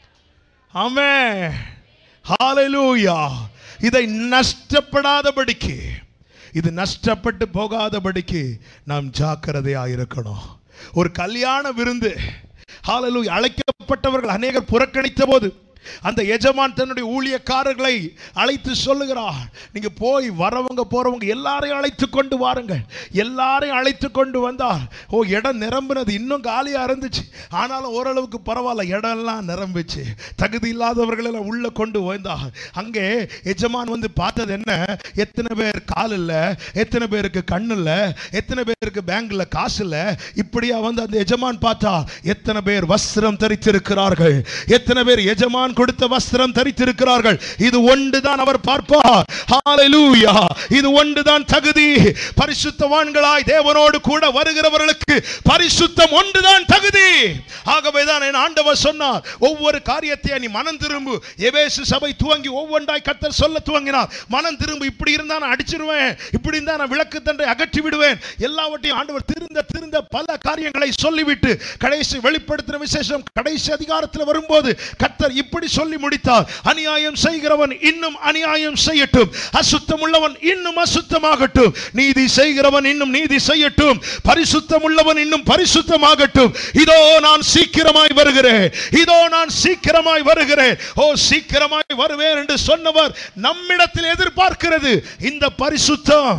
ஆமென். ஹல்லேலூயா. இதை நஷ்டப்படாதபடிக்கு, இது நஷ்டப்பட்டு போகாதபடிக்கு நாம் ஜாக்கிரதையாக இருக்கணும். ஒரு கல்யாண விருந்து, ஹல்லேலூயா, அழைக்கப்பட்டவர்கள் அநேகர் புறக்கணித்த போது அந்த எஜமான் தன்னுடைய ஊழியக்காரர்களை அழைத்து சொல்லுகிறார், நீங்க போய் வரவங்க போறவங்க எல்லாரையும் அழைத்து கொண்டு வாருங்கள். எல்லாரையும் அழைத்து கொண்டு வந்தார். இடம் நிரம்பினது, இன்னும் காலியா இருந்துச்சு. ஆனாலும் ஓரளவுக்கு பரவாயில்ல, இடம் எல்லாம் நிரம்பிச்சு. தகுதி இல்லாதவர்கள் எல்லாம் உள்ள கொண்டு வந்தார். அங்கே எஜமான் வந்து பார்த்தது என்ன? எத்தனை பேர் கால் இல்ல, எத்தனை பேருக்கு கண்ணு இல்ல, எத்தனை பேருக்கு பேங்க்ல காசு இல்ல. இப்படியா வந்து அந்த எஜமான் பார்த்தா எத்தனை பேர் வஸ்திரம் தரித்திருக்கிறார்கள், எத்தனை பேர் எஜமான் கொடுத்த வஸ்திரம் தரித்திருக்கிறார்கள். இது ஒன்றுதான் அவர் பார்ப்பார். ஹல்லேலூயா. இது ஒன்றுதான் தகுதி. பரிசுத்தவான்களாய் தேவனோடு கூட வருகிறவர்களுக்கு பரிசுத்தம் ஒன்றுதான் தகுதி. ஆகவேதான் என் ஆண்டவர் சொன்னார், ஒவ்வொரு காரியத்தை நீ மனம் திரும்பு. எபேசு சபை துவங்கி ஒவ்வொன்றாய் கர்த்தர் சொல்ல துவங்கினார். மனம் திரும்பு. இப்படி இருந்தா நான் அடிச்சிருவேன், இப்படி இருந்தா நான் விளக்கு தண்டை அகற்றி விடுவேன். எல்லாவற்றையும் ஆண்டவர் திருந்த பல காரியங்களை சொல்லிவிட்டு கடைசி வெளிப்படுத்தின விசேஷம் கடைசி அதிகாரத்தில் வரும்போது கர்த்தர் இப்படி சொல்லி முடித்தார், அநியாயம் செய்கிறவன் இன்னும் அநியாயம் செய்யட்டும், அசுத்தம் உள்ளவன் இன்னும் அசுத்தமாகட்டும், நீதி செய்கிறவன் இன்னும் நீதி செய்யட்டும், பரிசுத்தம் உள்ளவன் இன்னும் பரிசுத்தமாகட்டும். இதோ நான் சீக்கிரமாய் வருகிறேன், இதோ நான் சீக்கிரமாய் வருகிறேன். சீக்கிரமாய் வருவேன் என்று சொன்னவர் நம்மிடத்தில் எதிர்பார்க்கிறது இந்த பரிசுத்தம்.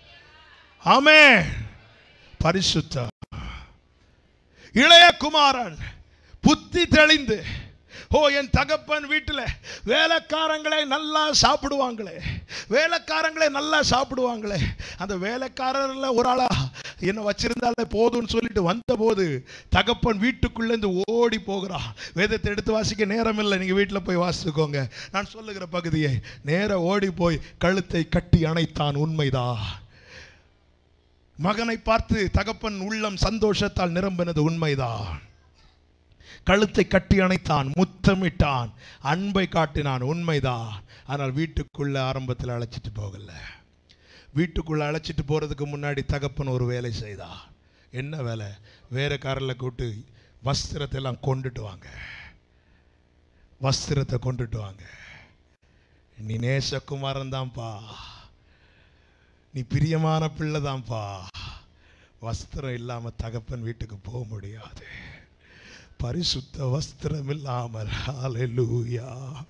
ஆமென். பரிசுத்தம். இளைய குமாரன் புத்தி தெளிந்து, என் தகப்பன் வீட்டில் வேலைக்காரங்களே நல்லா சாப்பிடுவாங்களே, அந்த வேலைக்காரர்ல ஒரு ஆளா என்ன வச்சிருந்தாலே போதும்னு சொல்லிட்டு வந்த போது தகப்பன் வீட்டுக்குள்ள இருந்து ஓடி போகிறா. வேதத்தை எடுத்து வாசிக்க நேரம் இல்லை, நீங்க வீட்டில் போய் வாசிக்கோங்க. நான் சொல்லுகிற பகுதியை நேர ஓடி போய் கழுத்தை கட்டி அணைத்தான். உண்மைதான். மகனை பார்த்து தகப்பன் உள்ளம் சந்தோஷத்தால் நிரம்பினது உண்மைதான். கழுத்தை கட்டி அணைத்தான், முத்தமிட்டான், அன்பை காட்டினான். உண்மைதான். ஆனால் வீட்டுக்குள்ள ஆரம்பத்தில் அழைச்சிட்டு போகல. வீட்டுக்குள்ள அழைச்சிட்டு போறதுக்கு முன்னாடி தகப்பன் ஒரு வேலை செய்தார். என்ன வேலை? வேற காரில் கூட்டு வஸ்திரத்தை எல்லாம் கொண்டுட்டு வாங்க. நீ நேசகுமாரன் தான்ப்பா, நீ பிரியமான பிள்ளை தான்ப்பா. வஸ்திரம் இல்லாம தகப்பன் வீட்டுக்கு போக முடியாது. பரிசுத்த வஸ்திரம் இல்லாமல். ஹல்லேலூயா.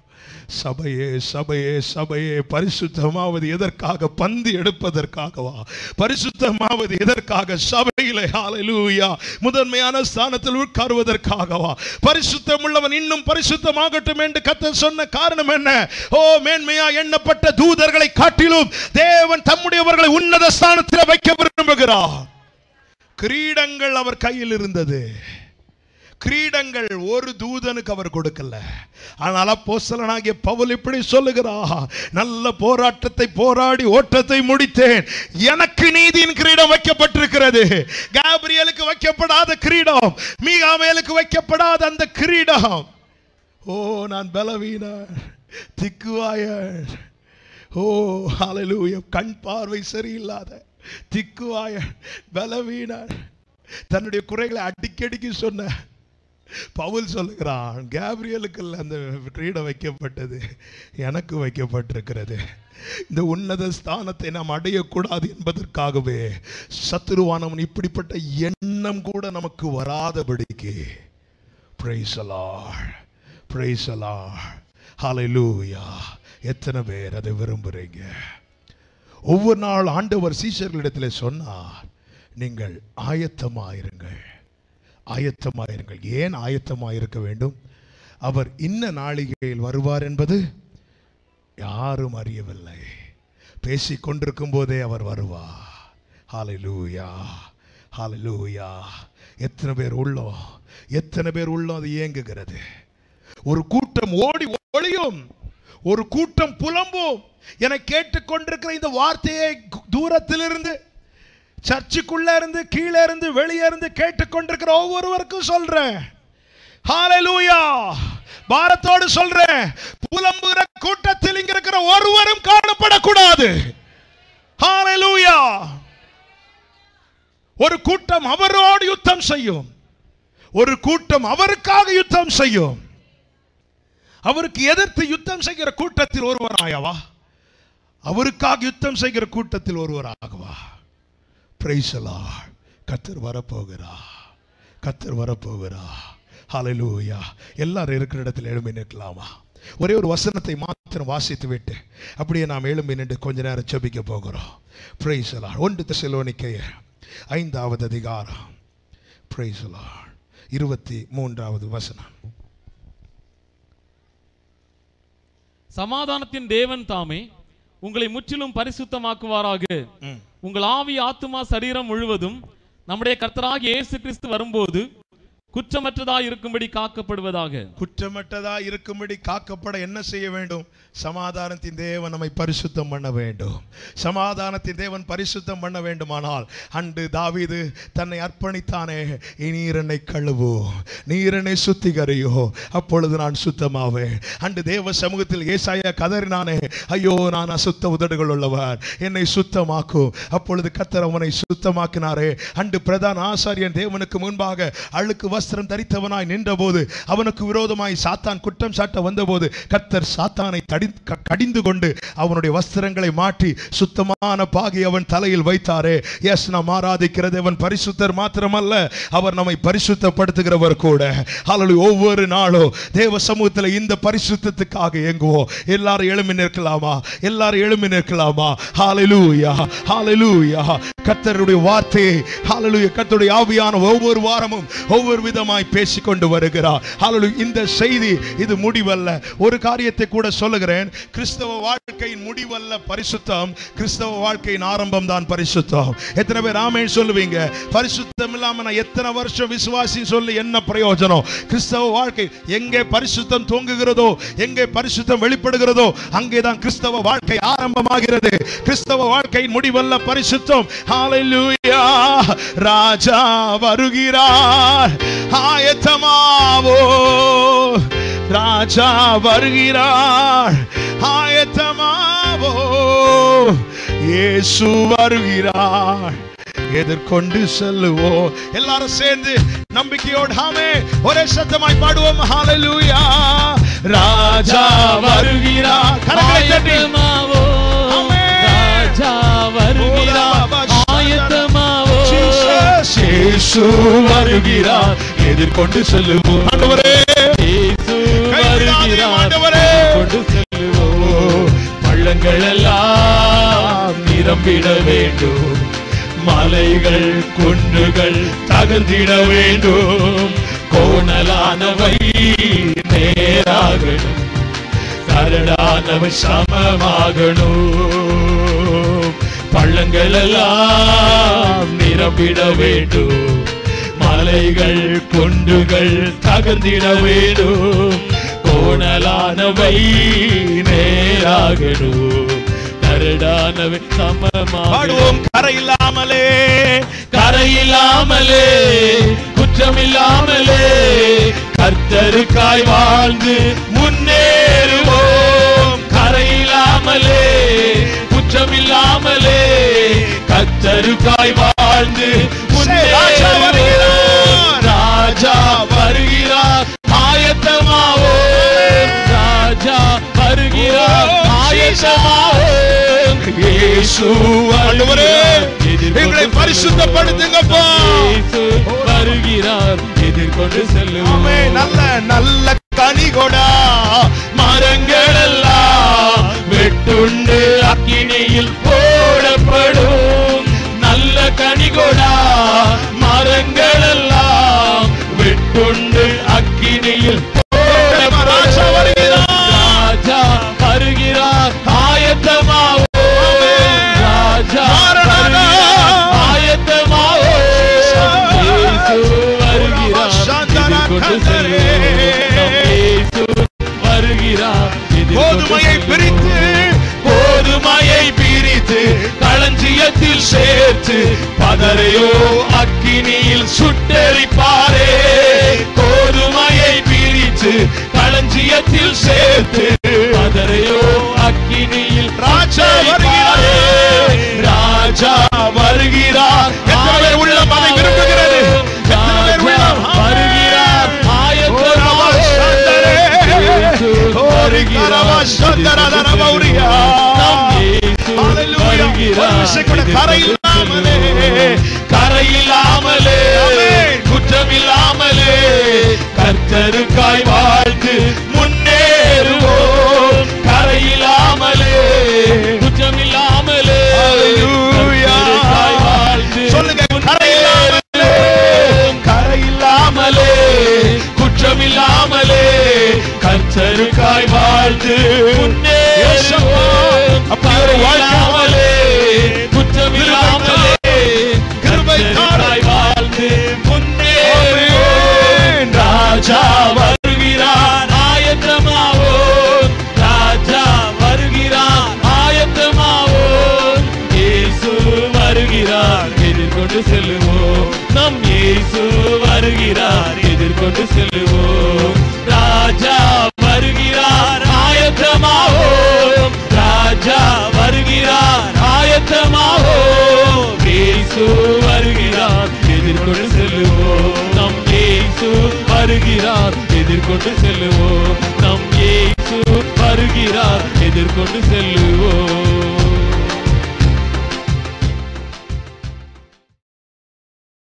சபையே பரிசுத்தமாவது எதற்காக? பந்தி எடுப்பதற்காகவா? பரிசுத்தமாவது எதற்காக? சபையிலே ஹல்லேலூயா முதன்மையான ஸ்தானத்தில் உட்காருவதற்காகவா? பரிசுத்தம் உள்ளவன் இன்னும் பரிசுத்தமாகட்டும் என்று கர்த்தர் சொன்ன காரணம் என்ன? மேன்மையா எண்ணப்பட்ட தூதர்களை காட்டிலும் தேவன் தம்முடையவர்களை உன்னத ஸ்தானத்தில் வைக்க விரும்புகிறார். கிரீடங்கள் அவர் கையில் இருந்தது. கிரீடங்கள் ஒரு தூதனுக்கு அவர் கொடுக்கல. ஆனால் அப்போஸ்தலனாகிய பவுல் இப்படி சொல்லுகிறார், நல்ல போராட்டத்தை போராடி ஓட்டத்தை முடித்தேன், எனக்கு நீதியின் கிரீடம் வைக்கப்பட்டிருக்கிறது. காபிரியலுக்கு வைக்கப்படாத கிரீடம், மீகாவேலுக்கு வைக்கப்படாத அந்த கிரீடம். நான் பலவீனன், திக்குவாயன். ஹல்லேலூயா. கண் பார்வை சரியில்லாத திக்குவாயன், பலவீனன். தன்னுடைய குறைகளை அடிக்கடிக்கு சொன்ன பவுல் சொல்லுகிறான், கேப்ரியலுக்கு அந்த கிரீடம் வைக்கப்பட்டது, எனக்கு வைக்கப்பட்டிருக்கிறது. இந்த உன்னத ஸ்தானத்தை நாம் அடையக்கூடாது என்பதற்காகவே சத்துருவானவன் இப்படிப்பட்ட எண்ணம் கூட நமக்கு வராதபடிக்கு. Praise the Lord, praise the Lord, hallelujah. எத்தனை பேர் அதை விரும்புறீங்க? ஒவ்வொரு நாள் ஆண்டவர் சீஷர்களிடத்தில் சொன்னார், நீங்கள் ஆயத்தமாயிருங்கள், ஆயத்தமாயிருங்கள். ஏன் ஆயத்தமாயிருக்க வேண்டும்? அவர் இன்ன நாளிகையில் வருவார் என்பது யாரும் அறியவில்லை. பேசிக் கொண்டிருக்கும் போதே அவர் வருவார். ஹல்லேலூயா, ஹல்லேலூயா. எத்தனை பேர் உள்ளோம், எத்தனை பேர் உள்ளோம் அது ஏங்குகிறது. ஒரு கூட்டம் ஓடி ஒளியும், ஒரு கூட்டம் புலம்பும். என கேட்டுக்கொண்டிருக்கிற இந்த வார்த்தையை தூரத்திலிருந்து, சர்ச்சுக்குள்ள இருந்து, கீழே இருந்து, வெளியே இருந்து கேட்டுக்கொண்டிருக்கிற ஒவ்வொருவருக்கும் சொல்றேன், ஹல்லேலூயா, பாரத்தோடு சொல்றேன், புலம்புகிற கூட்டத்தில் இங்க இருக்கிற ஒருவரும் காணப்படக்கூடாது. ஹல்லேலூயா. ஒரு கூட்டம் அவரோடு யுத்தம் செய்யும், ஒரு கூட்டம் அவருக்காக யுத்தம் செய்யும். அவருக்கு எதிர்த்து யுத்தம் செய்கிற கூட்டத்தில் ஒருவராகவா? அவருக்காக யுத்தம் செய்கிற கூட்டத்தில் ஒருவராகவா? Price the Lord. கர்த்தர் வரப்போகிறார், கர்த்தர் வரப்போகிறார். ஹல்லேலூயா. எல்லாரும் இருக்கிற இடத்தில் எழும்பி நிற்கலாமா? ஒரே ஒரு வசனத்தை மாத்திரம் வாசித்து விட்டு அப்படியே நாம் எழும்பி நின்று கொஞ்ச நேரம் ஜெபிக்க போகிறோம். Price the Lord. 1 தெசலோனிக்கேயர் 5வது அதிகாரம், பிரைஸ் தி லார்ட், 23வது வசனம். சமாதானத்தின் தேவன் தாமே உங்களை முற்றிலும் பரிசுத்தமாக்குவாராக. உங்கள் ஆவி, ஆத்துமா, சரீரம் முழுவதும் நம்முடைய கர்த்தராகிய இயேசு கிறிஸ்து வரும்போது குற்றமற்றதாய் இருக்கும்படி காக்கப்படுவதாக. குற்றமற்றதாய் இருக்கும்படி காக்கப்பட என்ன செய்ய வேண்டும்? சமாதானத்தின் தேவன் நம்மை பரிசுத்தம் பண்ண வேண்டும். சமாதானத்தின் தேவன் பரிசுத்தம் பண்ண வேண்டுமானால் அன்று தாவீது தன்னை அர்ப்பணித்தானே, நீர் என்னை கழுவோ, நீர் என்னை சுத்திகரியோ, அப்பொழுது நான் சுத்தமாவேன். அன்று தேவ சமூகத்தில் ஏசாயா கதறினானே, ஐயோ நான் அசுத்த உதடுகள் உள்ளவர், என்னை சுத்தமாக்கும். அப்பொழுது கர்த்தர் அவனை சுத்தமாக்கினாரே. அன்று பிரதான ஆசாரியன் தேவனுக்கு முன்பாக அழுக்கு வஸ்திரம் தரித்தவனாய் நின்றபோது, அவனுக்கு விரோதமாய் சாத்தான் குற்றம் சாட்ட வந்தபோது, கர்த்தர் சாத்தானை கடிந்து கொண்டு அவனுடைய வஸ்திரங்களை மாற்றி சுத்தமான பாகை அவன் தலையில் வைத்தாரே. எஸ், நாம் ஆராதிக்கிற தேவன் பரிசுத்தர் மாத்திரமல்ல, அவர் நம்மை பரிசுத்தப்படுத்துகிறவர் கூட. ஹல்லேலூயா. ஒவ்வொரு நாளும் தேவ சமூகத்தில் இந்த பரிசுத்தத்துக்காக ஏங்குவோம். எல்லாரும் எழும்பி நிற்கலாமா? எல்லாரும் எழும்பி நிற்கலாமா? ஹல்லேலூயா, ஹல்லேலூயா. கர்த்தருடைய வார்த்தையை, ஹல்லேலூயா, கர்த்தருடைய ஆவியான ஒவ்வொரு வாரமும் ஒவ்வொரு விதமாய் பேசிக்கொண்டு வருகிறார். ஹல்லேலூயா. இந்த செய்தி இது முடிவல்ல. ஒரு காரியத்தை கூட சொல்லுகிறேன், கிறிஸ்தவ வாழ்க்கையின் முடிவல்ல பரிசுத்தம், கிறிஸ்தவ வாழ்க்கையின் ஆரம்பம் தான் பரிசுத்தம். எத்தனை பேர் ஆமென் சொல்லுவீங்க? பரிசுத்தம் இல்லாம நான் எத்தனை வருஷம் விசுவாசி சொல்லி என்ன பிரயோஜனம்? கிறிஸ்தவ வாழ்க்கை எங்கே பரிசுத்தம் தோங்குகிறதோ, எங்கே பரிசுத்தம் வெளிப்படுகிறதோ, அங்கேதான் கிறிஸ்தவ வாழ்க்கை ஆரம்பமாகிறது. கிறிஸ்தவ வாழ்க்கையின் முடிவல்ல பரிசுத்தம். ஹல்லேலூயா. ராஜா வருகிறார், ஆயத்தமாவோ, ராஜா வருகிறார், ஆயத்தமாவோ, இயேசு வருகிறார், எதிர்கொண்டு செல்லுவோம். எல்லாரும் சேர்ந்து நம்பிக்கையோடு ஆமென் ஒரே சத்தமாய் பாடுவோம். ஹல்லேலூயா. ராஜா வருகிறார், கரங்களை தட்டி ஆமென். ராஜா வருகிறார், ஆயத்தமாவோ, இயேசு வருகிறார், எதிர்கொண்டு செல்லுவோம். ஆண்டவரே, இயேசு வருகிறார், ஆண்டவரே, கொண்டு செல்லுவோம். பள்ளங்கள் எல்லாம் நிரம்பிட வேண்டும், மலைகள் குன்றுகள் தகர்ந்திட வேண்டும், கோணலானவை நேராகணும், கரடானவை சமமாகணும். பள்ளங்கள் எல்லாம் நிரம்பிட வேண்டும், மலைகள் குன்றுகள் தகர்ந்திட வேண்டும், கோணலானவை நேராகணும், கரடானவை சமமாகணும். கரையில்லாமலே, கரையில்லாமலே, குற்றமில்லாமலே, கர்த்தருக்காய் வாழ்ந்து முன்னேறுவோம். கரையில்லாமலே, குற்றமில்லாமலே, கர்த்தருக்காய் வாழ்ந்து முன்னேறுவோம். ராஜா வருகிறார், ஆயத்தமாவோ, ராஜா வருகிறார், ஆயத்தமாவோ, இயேசு வருகிறார், எங்களை பரிசுத்தப்படுத்துங்கப்பா. இயேசு வருகிறார், எதிர்கொண்டு செல்லுவோம். நல்ல நல்ல கனிகொடா மரங்கள் எல்லாம் வெட்டுண்டு அக்கினியில் போடப்படும். நல்ல கனிகொடா மரங்கள் எல்லாம் களஞ்சியத்தில் சேர்த்து பதரையோ அக்கினியில் சுட்டெரிப்பாரே. கோதுமையை பிரித்து களஞ்சியத்தில் சேர்த்து பதரையோ அக்கினியில் ராஜா வருகிறாரே. ராஜா வருகிறார். எத்தனை பேர் உள்ளம் அதை விரும்புகிறது? எத்தனை பேர் உள்ளம் வருகிறார்? கரையில்லாமலே குற்றமில்லாமலே கர்த்தருக்காய் வாழ்ந்து முன்னேறுவோம். கரையில்லாமலே குற்றமில்லாமலே கர்த்தருக்காய் வாழ்ந்து சொல்லுங்க. கரையில்லாமலே கரையில்லாமலே குற்றமில்லாமலே கர்த்தருக்காய் வாழ்ந்து முன்னேறுவோம். கரையில்லாமலே குற்றமில்லாமலே கர்த்தருக்காய் வாழ்ந்து முன்னேறுவோம். ராஜா வருகிறார் ஆயத்தமாவோம். ராஜா வருகிறார் ஆயத்தமாவோம். இயேசு வருகிறார் எதிர்கொண்டு செல்லுவோம். நம் இயேசு வருகிறார் எதிர்கொண்டு செல்லுவோம். ராஜா வருகிறார் ஆயத்தமாவோம். ராஜா வருகிறார் ஆயத்தமாவோம். இயேசு வருகிறார் எதிர்கொண்டு செல்லுவோம். நம் இயேசு வருகிறார் எதிர்கொண்டு செல்லுவோம். நம் இயேசு வருகிறார் எதிர்கொண்டு செல்லுவோம்.